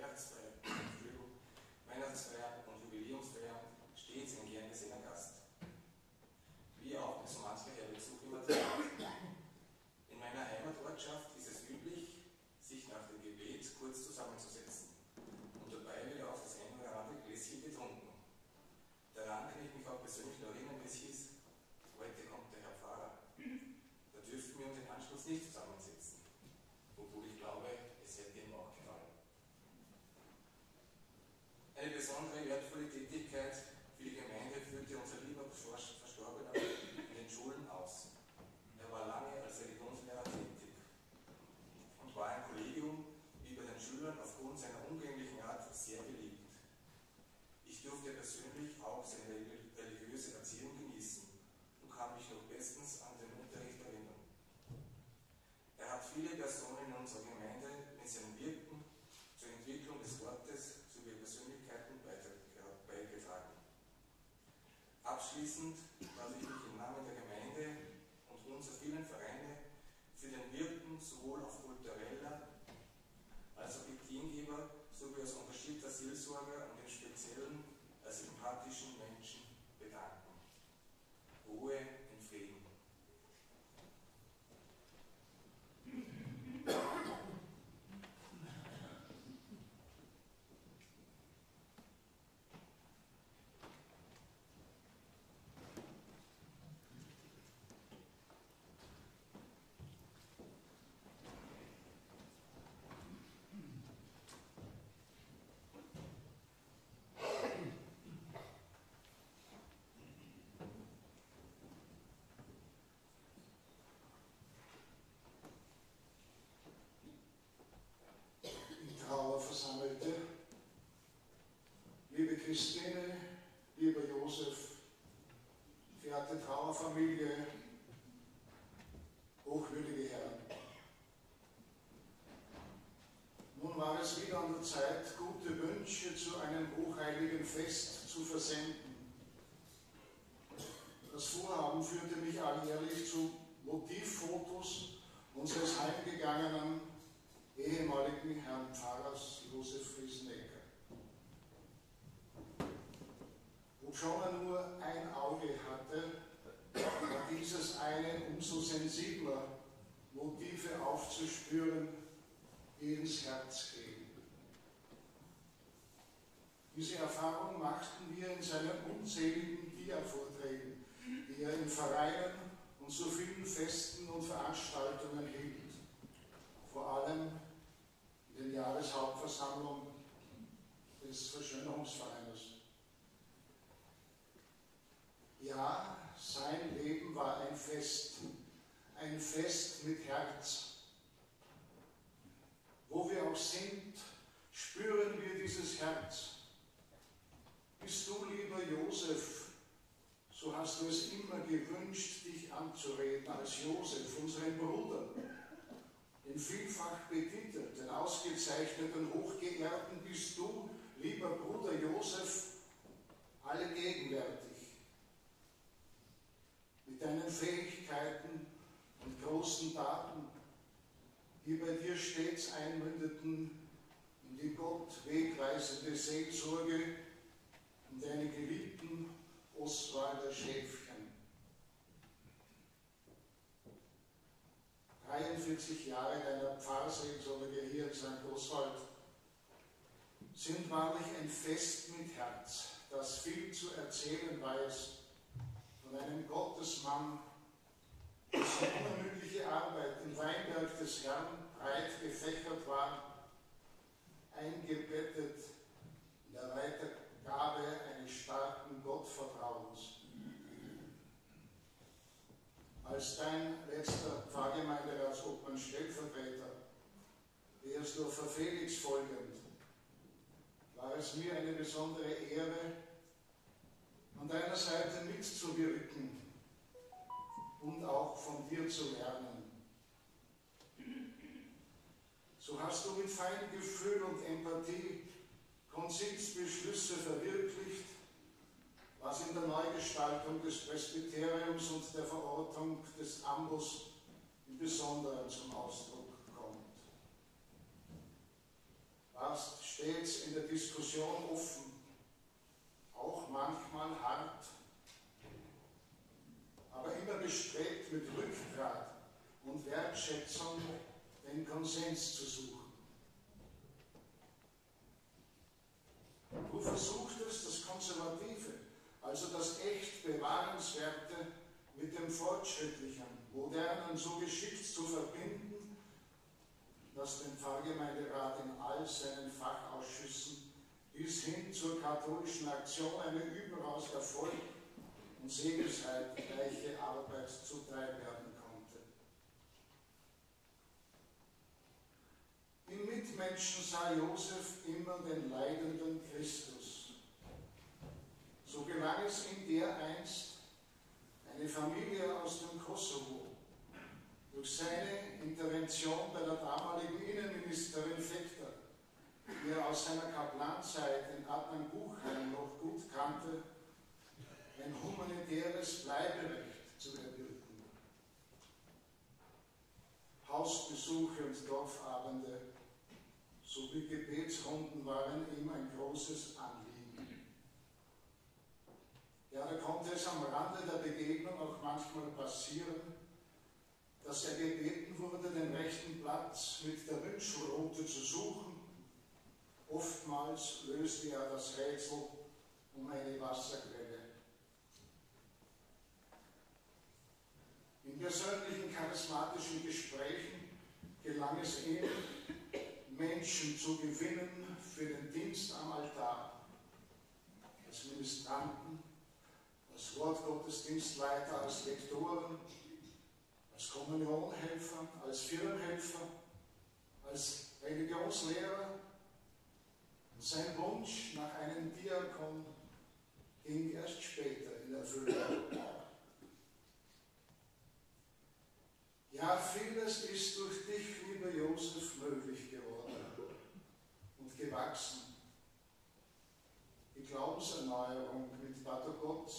Weihnachtsfeiern und Jubiläumsfeiern stets ein gern gesehener Gast. Wie er auch mit so mancher Besuch immer trat. In meiner Heimatortschaft ist es üblich, sich nach dem Gebet kurz zusammenzusetzen. Und dabei wird auch das ein oder andere Gläschen getrunken. Daran kann ich mich auch persönlich noch erinnern, wie es hieß, heute kommt der Herr Pfarrer. Da dürften wir uns im Anschluss nicht zusammensetzen. Obwohl ich glaube, es hätte ihm auch gefallen. Eine besondere wertvolle Tätigkeit für die Gemeinde führte unser lieber Verstorbener in den Schulen aus. Er war lange als Religionslehrer tätig und war im Kollegium wie bei den Schülern aufgrund seiner umgänglichen Art sehr beliebt. Ich durfte persönlich auch seine religiöse Erziehung genießen und kann mich noch bestens an den Unterricht erinnern. Er hat viele Personen in unserer Gemeinde mit seinem Wirken zur Entwicklung des Wortes sowie Persönlichkeiten beigetragen. Abschließend darf ich mich im Namen der Gemeinde und unserer vielen Vereine für den Wirken sowohl auf kultureller als auch Ideengeber sowie als engagierter Seelsorger und im Speziellen als sympathischen Menschen bedanken. Ruhe in Frieden. Christine, lieber Josef, verehrte Trauerfamilie, hochwürdige Herren. Nun war es wieder an der Zeit, gute Wünsche zu einem hochheiligen Fest zu versenden. Das Vorhaben führte mich alljährlich zu Motivfotos unseres heimgegangenen ehemaligen Herrn Pfarrers Josef Friesenecker. Obschon er nur ein Auge hatte, war dieses eine umso sensibler, Motive aufzuspüren, die ins Herz gehen. Diese Erfahrung machten wir in seinen unzähligen Dia-Vorträgen, die er in Vereinen und so vielen Festen und Veranstaltungen hielt, vor allem in den Jahreshauptversammlungen des Verschönerungsvereines. Ja, sein Leben war ein Fest mit Herz. Wo wir auch sind, spüren wir dieses Herz. Bist du, lieber Josef, so hast du es immer gewünscht, dich anzureden als Josef, unseren Bruder, den vielfach betitelten, ausgezeichneten, hochgeehrten, bist du, lieber Bruder Josef, alle gegenwärtig. Mit deinen Fähigkeiten und großen Taten, die bei dir stets einmündeten in die Gott wegweisende Seelsorge und deine geliebten Ostwalder Schäfchen. 43 Jahre deiner Pfarrseelsorge hier in St. Oswald sind wahrlich ein Fest mit Herz, das viel zu erzählen weiß von einem Gottesmann, dessen unermüdliche Arbeit im Weinberg des Herrn breit gefächert war, eingebettet in der Weitergabe eines starken Gottvertrauens. Als dein letzter Pfarrgemeinderatsobmann Stellvertreter, Ehersdorfer Felix folgend, war es mir eine besondere Ehre, an deiner Seite mitzuwirken und auch von dir zu lernen. So hast du mit Feingefühl und Empathie Konzilsbeschlüsse verwirklicht, was in der Neugestaltung des Presbyteriums und der Verortung des Ambus im Besonderen zum Ausdruck kommt. Warst stets in der Diskussion offen, auch manchmal hart, aber immer bestrebt, mit Rückgrat und Wertschätzung den Konsens zu suchen. Du versuchtest, das Konservative, also das echt Bewahrenswerte, mit dem Fortschrittlichen, Modernen so geschickt zu verbinden, dass dem Pfarrgemeinderat in all seinen Fachausschüssen bis hin zur katholischen Aktion eine überaus erfolg- und segensreiche Arbeit zuteil werden konnte. Im Mitmenschen sah Josef immer den leidenden Christus. So gelang es ihm dereinst, eine Familie aus dem Kosovo durch seine Intervention bei der damaligen Innenministerin Fechter, die er aus seiner Kaplanzeit in Adnan Buchheim noch gut kannte, ein humanitäres Bleiberecht zu erwirken. Hausbesuche und Dorfabende sowie Gebetsrunden waren ihm ein großes Anliegen. Ja, da konnte es am Rande der Begegnung auch manchmal passieren, dass er gebeten wurde, den rechten Platz mit der Wünschelrute zu suchen. Oftmals löste er das Rätsel um eine Wasserquelle. In persönlichen charismatischen Gesprächen gelang es ihm, Menschen zu gewinnen für den Dienst am Altar, als Ministranten, als Wortgottesdienstleiter, als Lektoren, als Kommunionhelfer, als Firmenhelfer, als Religionslehrer, Und sein Wunsch nach einem Diakon ging erst später in Erfüllung. Ja, vieles ist durch dich, lieber Josef, möglich geworden und gewachsen. Die Glaubenserneuerung mit Pater Gott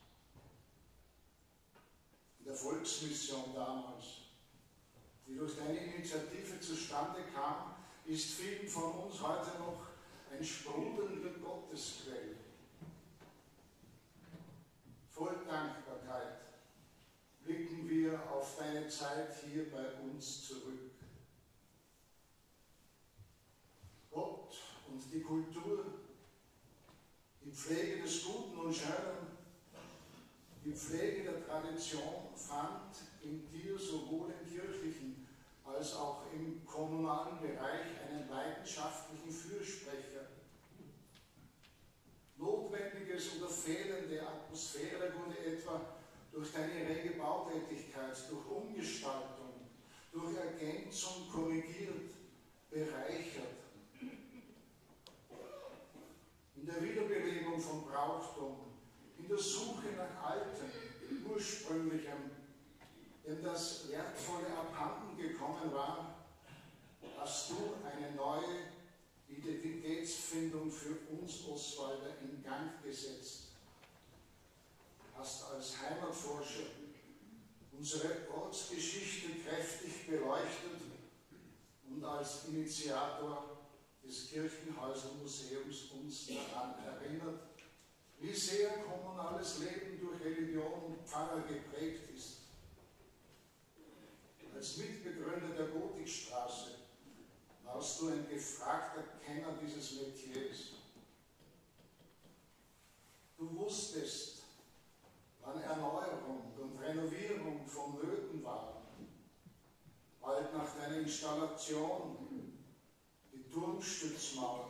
in der Volksmission damals, die durch deine Initiative zustande kam, ist vielen von uns heute noch ein sprudelnder Gottesquell. Voll Dankbarkeit blicken wir auf deine Zeit hier bei uns zurück. Gott und die Kultur, die Pflege des Guten und Schönen, die Pflege der Tradition fand in dir sowohl im kirchlichen als auch im kommunalen Bereich einen leidenschaftlichen Fürsprecher. Notwendiges oder fehlende Atmosphäre wurde etwa durch deine rege Bautätigkeit, durch Umgestaltung, durch Ergänzung korrigiert, bereichert. In der Wiederbelebung von Brauchtum, in der Suche nach Altem, Ursprünglichem, dem das Wertvolle abhanden gekommen war, hast du eine neue Identitätsfindung für uns Oswalder in Gang gesetzt. Hast als Heimatforscher unsere Ortsgeschichte kräftig beleuchtet und als Initiator des Kirchenhäusermuseums uns daran erinnert, wie sehr kommunales Leben durch Religion und Pfarrer geprägt ist. Als Mitbegründer der Gotikstraße warst du ein gefragter Kenner dieses Metiers. Du wusstest, wann Erneuerung und Renovierung vonnöten waren. Bald nach deiner Installation, die Turmstützmauer.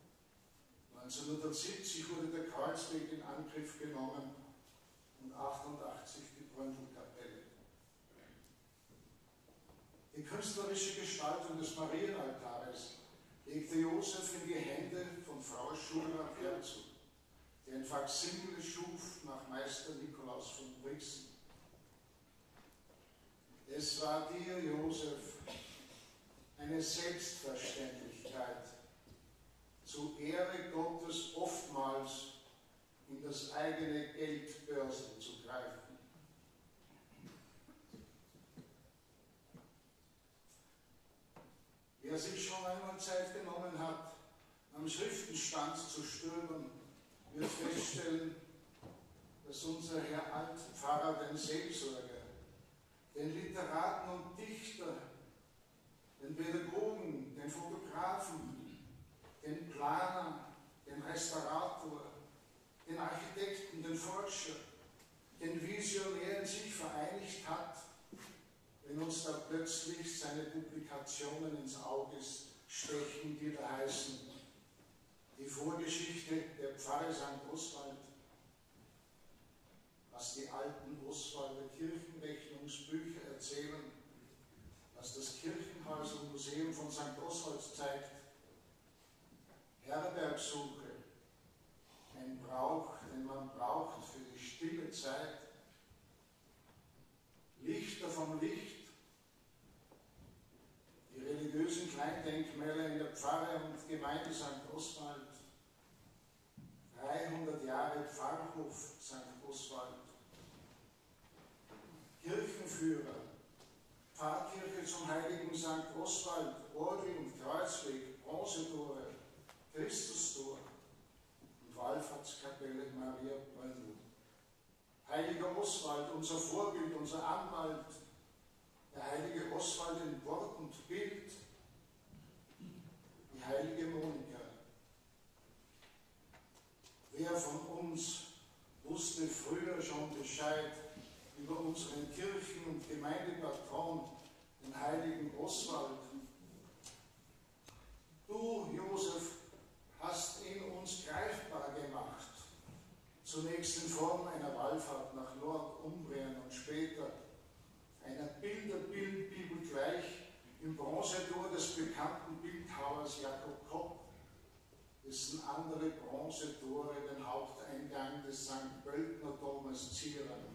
1970 wurde der Kreuzweg in Angriff genommen und 1988 die Bründel-Kapelle. Die künstlerische Gestaltung des Marienaltares legte Josef in die Hände von Frau Schulrat-Herzog, die ein Faksimile schuf nach Meister Nikolaus von Brixen. Es war dir, Josef, eine Selbstverständlichkeit, zu Ehre Gottes oftmals in das eigene Geldbörsel zu greifen. Wer sich schon einmal Zeit genommen hat, am Schriftenstand zu stöbern, wird feststellen, dass unser Herr Altpfarrer den Seelsorger, den Literaten und Dichter, den Pädagogen, den Fotografen, den Planer, den Restaurator, den Architekten, den Forscher, den Visionär in sich vereinigt hat, wenn uns da plötzlich seine Publikationen ins Auge stechen, die da heißen: Die Vorgeschichte der Pfarre St. Oswald, was die alten Oswalder Kirchenrechnungsbücher erzählen, was das Kirchenhäusermuseum von St. Oswald zeigt, Herbergsuche, ein Brauch, den man braucht für die stille Zeit, Lichter vom Licht, die religiösen Kleindenkmäler in der Pfarre und Gemeinde St. Oswald, 300 Jahre Pfarrhof St. Oswald, Kirchenführer, Pfarrkirche zum heiligen St. Oswald, Orgel und Kreuzweg, Bronzetore, Christustor und Wallfahrtskapelle Maria Bründel. Heiliger Oswald, unser Vorbild, unser Anwalt, der heilige Oswald in Wort und Bild, die heilige Monika. Wer von uns wusste früher schon Bescheid über unseren Kirchen- und Gemeindepatron, den heiligen Oswald? Du, Josef, hast ihn uns greifbar gemacht. Zunächst in Form einer Wallfahrt nach Nordumbrien und später einer Bilderbibel gleich im Bronzetor des bekannten Bildhauers Jakob Kopp. dessen andere Bronzetore den Haupteingang des St. Pöltner Domes zieren.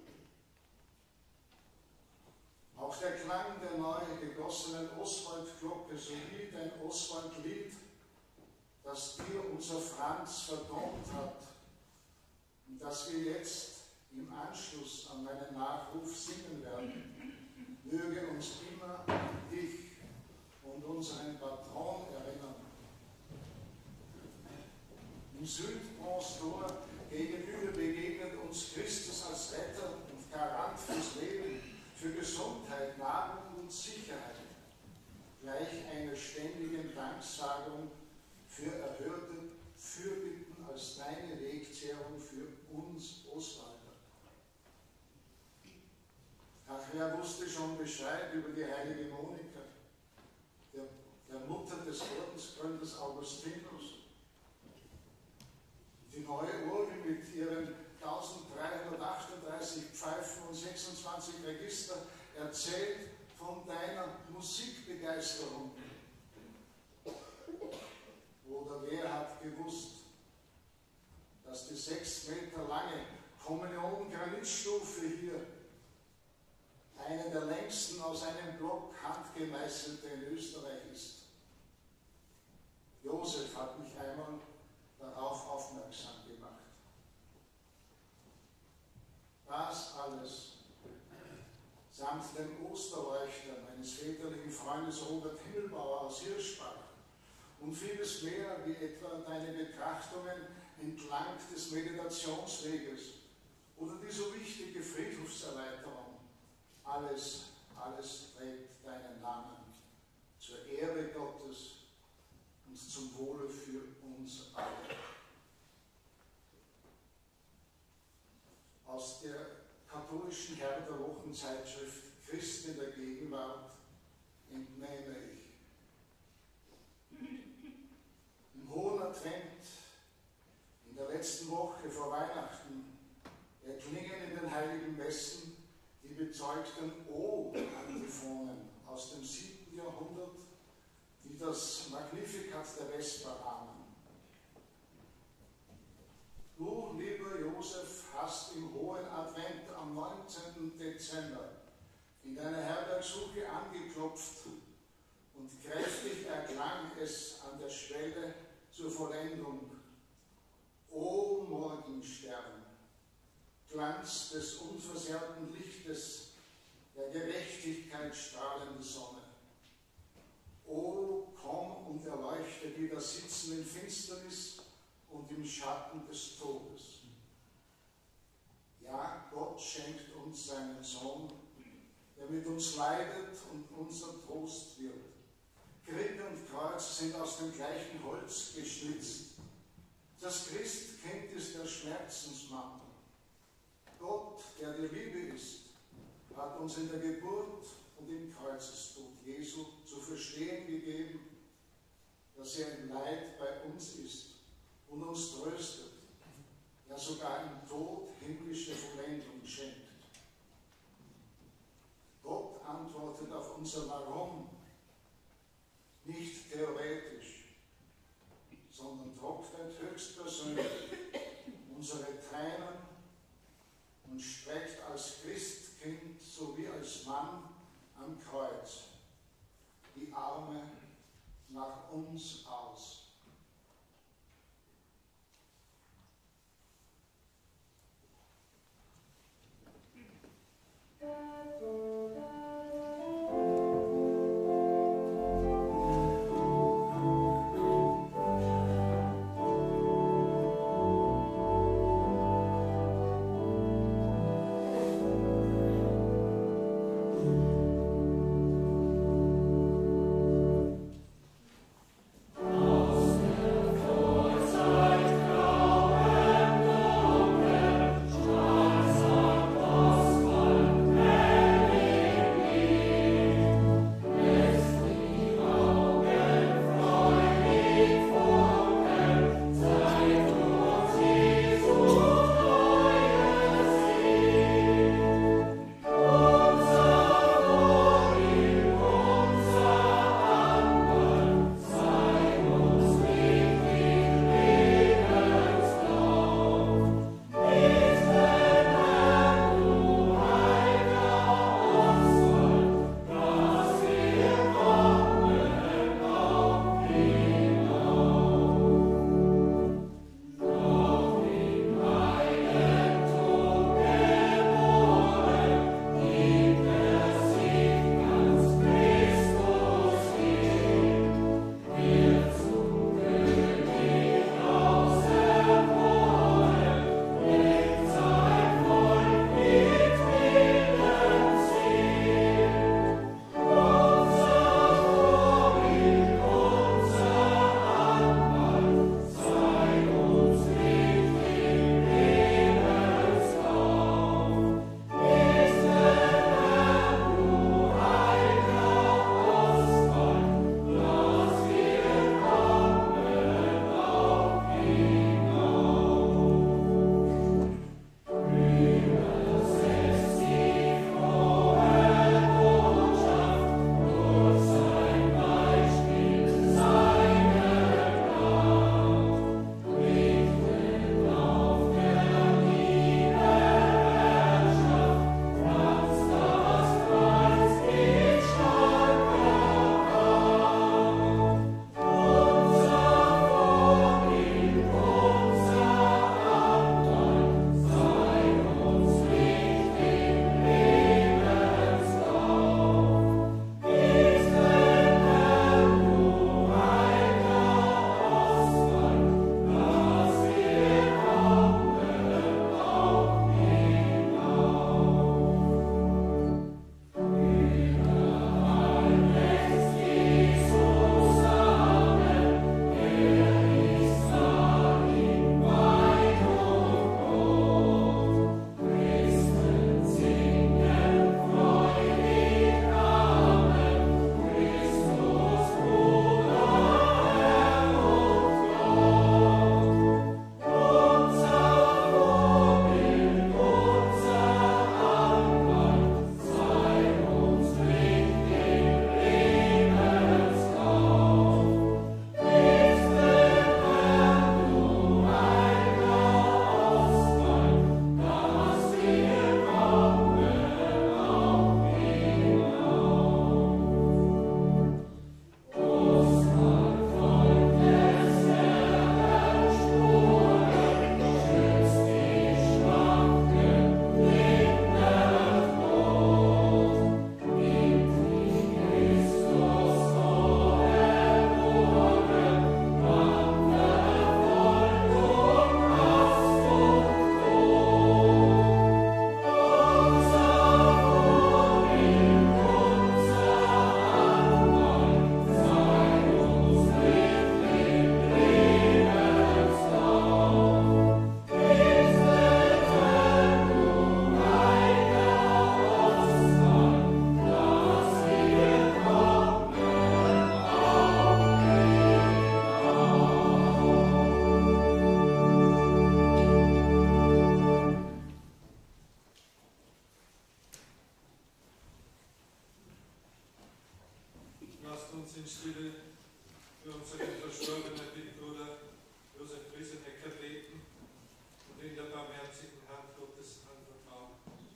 Auch der Klang der neu gegossenen Oswald-Glocke sowie dein Oswald-Lied, das dir unser Franz vertont hat und das wir jetzt im Anschluss an meinen Nachruf singen werden, möge uns immer an dich und unseren Patron erinnern. Im Südbronzetor gegenüber begegnet uns Christus als Retter und Garant fürs Leben, für Gesundheit, Nahrung und Sicherheit, gleich einer ständigen Danksagung für erhörte Fürbitten als deine Wegzehrung für uns Oswalder. Ach, wer wusste schon Bescheid über die heilige Monika, der Mutter des Ordensgründers Augustinus? Die neue Orgel mit ihren 1338 Pfeifen und 26 Register erzählt von deiner Musikbegeisterung. Oder wer hat gewusst, dass die 6 Meter lange Kommunion-Granitstufe hier eine der längsten aus einem Block handgemeißelte in Österreich ist? Josef hat mich einmal darauf aufmerksam gemacht. Das alles, samt dem Osterleuchter meines väterlichen Freundes Robert Himmelbauer aus Hirschbach und vieles mehr, wie etwa deine Betrachtungen entlang des Meditationsweges oder die so wichtige Friedhofserweiterung, alles trägt deinen Namen zur Ehre Gottes und zum Wohle für uns alle. Aus der katholischen Herder Wochenzeitschrift Christ in der Gegenwart entnehme ich: Im Hohen Advent, in der letzten Woche vor Weihnachten, erklingen in den heiligen Messen die bezeugten O-Antiphonen aus dem 7. Jahrhundert, die das Magnificat der Vesper ahmen. Du, lieber Josef, hast im Hohen Advent am 19. Dezember in deiner Herbergsuche angeklopft und kräftig erklang es an der Schwelle zur Vollendung. O Morgenstern, Glanz des unversehrten Lichtes, der Gerechtigkeit strahlende Sonne. O komm und erleuchte die da sitzen in Finsternis und im Schatten des Todes. Ja, Gott schenkt uns seinen Sohn, der mit uns leidet und unser Trost wird. Krippe und Kreuz sind aus dem gleichen Holz geschnitzt. Das Christkind ist der Schmerzensmann. Gott, der die Liebe ist, hat uns in der Geburt und im Kreuzestod Jesu zu verstehen gegeben, dass er im Leid bei uns ist und uns tröstet, ja sogar im Tod himmlische Vollendung schenkt. Gott antwortet auf unser Warum nicht theoretisch, sondern trocknet höchstpersönlich unsere Tränen und streckt als Christkind sowie als Mann am Kreuz die Arme nach uns aus. in Stille für unseren verstorbenen Mitbruder Josef Friesenecker beten und in der barmherzigen Hand Gottes anvertrauen.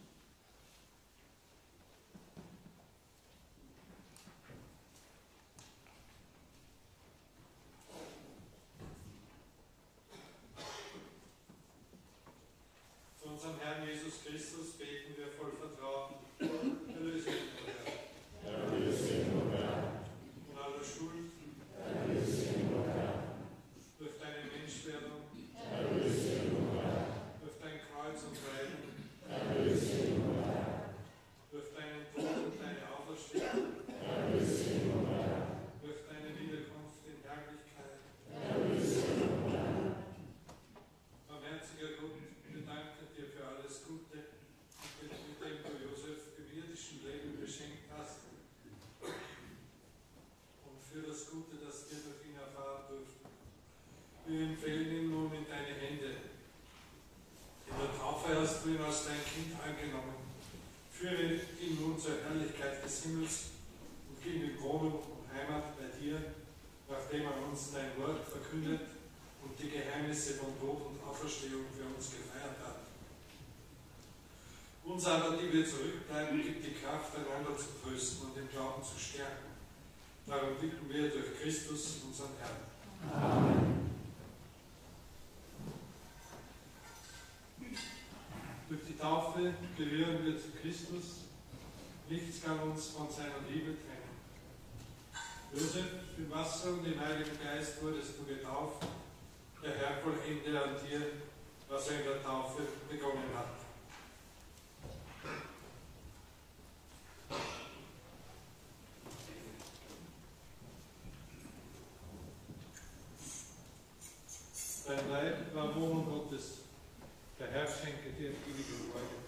Zu unserem Herrn Jesus Christus beten wir voll Vertrauen. Erlöse ihn, O Herr. Erlöse ihn, O Herr. Von aller Schuld. Erlöse ihn, O Herr. Durch deine Menschwerdung. Erlöse ihn, O Herr. Durch dein Kreuz und Leiden. Erlöse ihn, O Herr. Durch deinen Tod und deine Auferstehung. Erlöse ihn, O Herr. Durch deine Wiederkunft in Herrlichkeit. Erlöse ihn, O Herr. Barmherziger Gott, wir danken dir für alles Gute, mit dem du Josef im irdischen Leben beschenkt hast und für das Gute, das wir durch ihn erfahren durften. Wir empfehlen ihn nun in deine Hände. In der Taufe hast du ihn als dein Kind angenommen. Führe ihn nun zur Herrlichkeit des Himmels und gib ihm Wohnung und Heimat bei dir, nachdem er uns dein Wort verkündet und die Geheimnisse von Tod und Auferstehung für uns gefeiert hat. Uns aber, die wir zurückbleiben, gibt die Kraft, einander zu trösten und im Glauben zu stärken. Darum bitten wir durch Christus, unseren Herrn. Amen. Durch die Taufe gehören wir zu Christus. Nichts kann uns von seiner Liebe trennen. Josef, im Wasser und im Heiligen Geist wurdest du getauft. Der Herr vollende an dir, was er in der Taufe begonnen hat. Dein Leib war Wohnung Gottes. Der Herr schenke dir ewige Freude.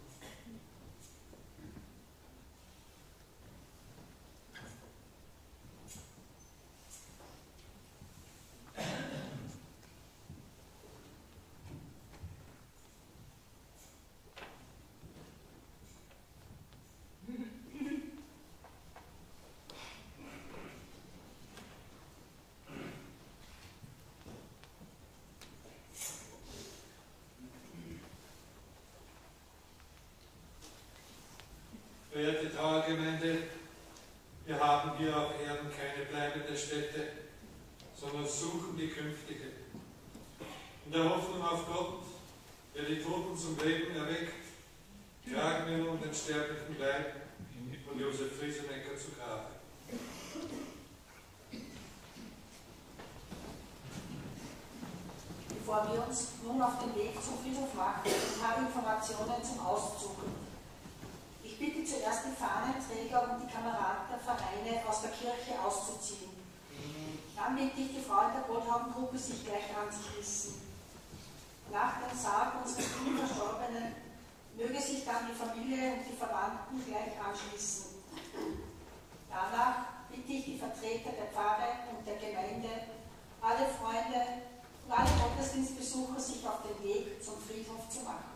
Verehrte Trauergemeinde, wir haben hier auf Erden keine bleibende Stätte, sondern suchen die künftige. In der Hoffnung auf Gott, der die Toten zum Leben erweckt, tragen wir nun den sterblichen Leib von Josef Friesenecker zu Grabe. Bevor wir uns nun auf den Weg zum Friedhof machen, ein paar Informationen zum Auszug. Ich bitte zuerst die Fahnenträger und die Kameraden der Vereine aus der Kirche auszuziehen. Dann bitte ich die Frauen der Goldhaubengruppe, sich gleich anzuschließen. Nach dem Sarg unseres lieben Verstorbenen möge sich dann die Familie und die Verwandten gleich anschließen. Danach bitte ich die Vertreter der Pfarre und der Gemeinde, alle Freunde und alle Gottesdienstbesucher, sich auf den Weg zum Friedhof zu machen.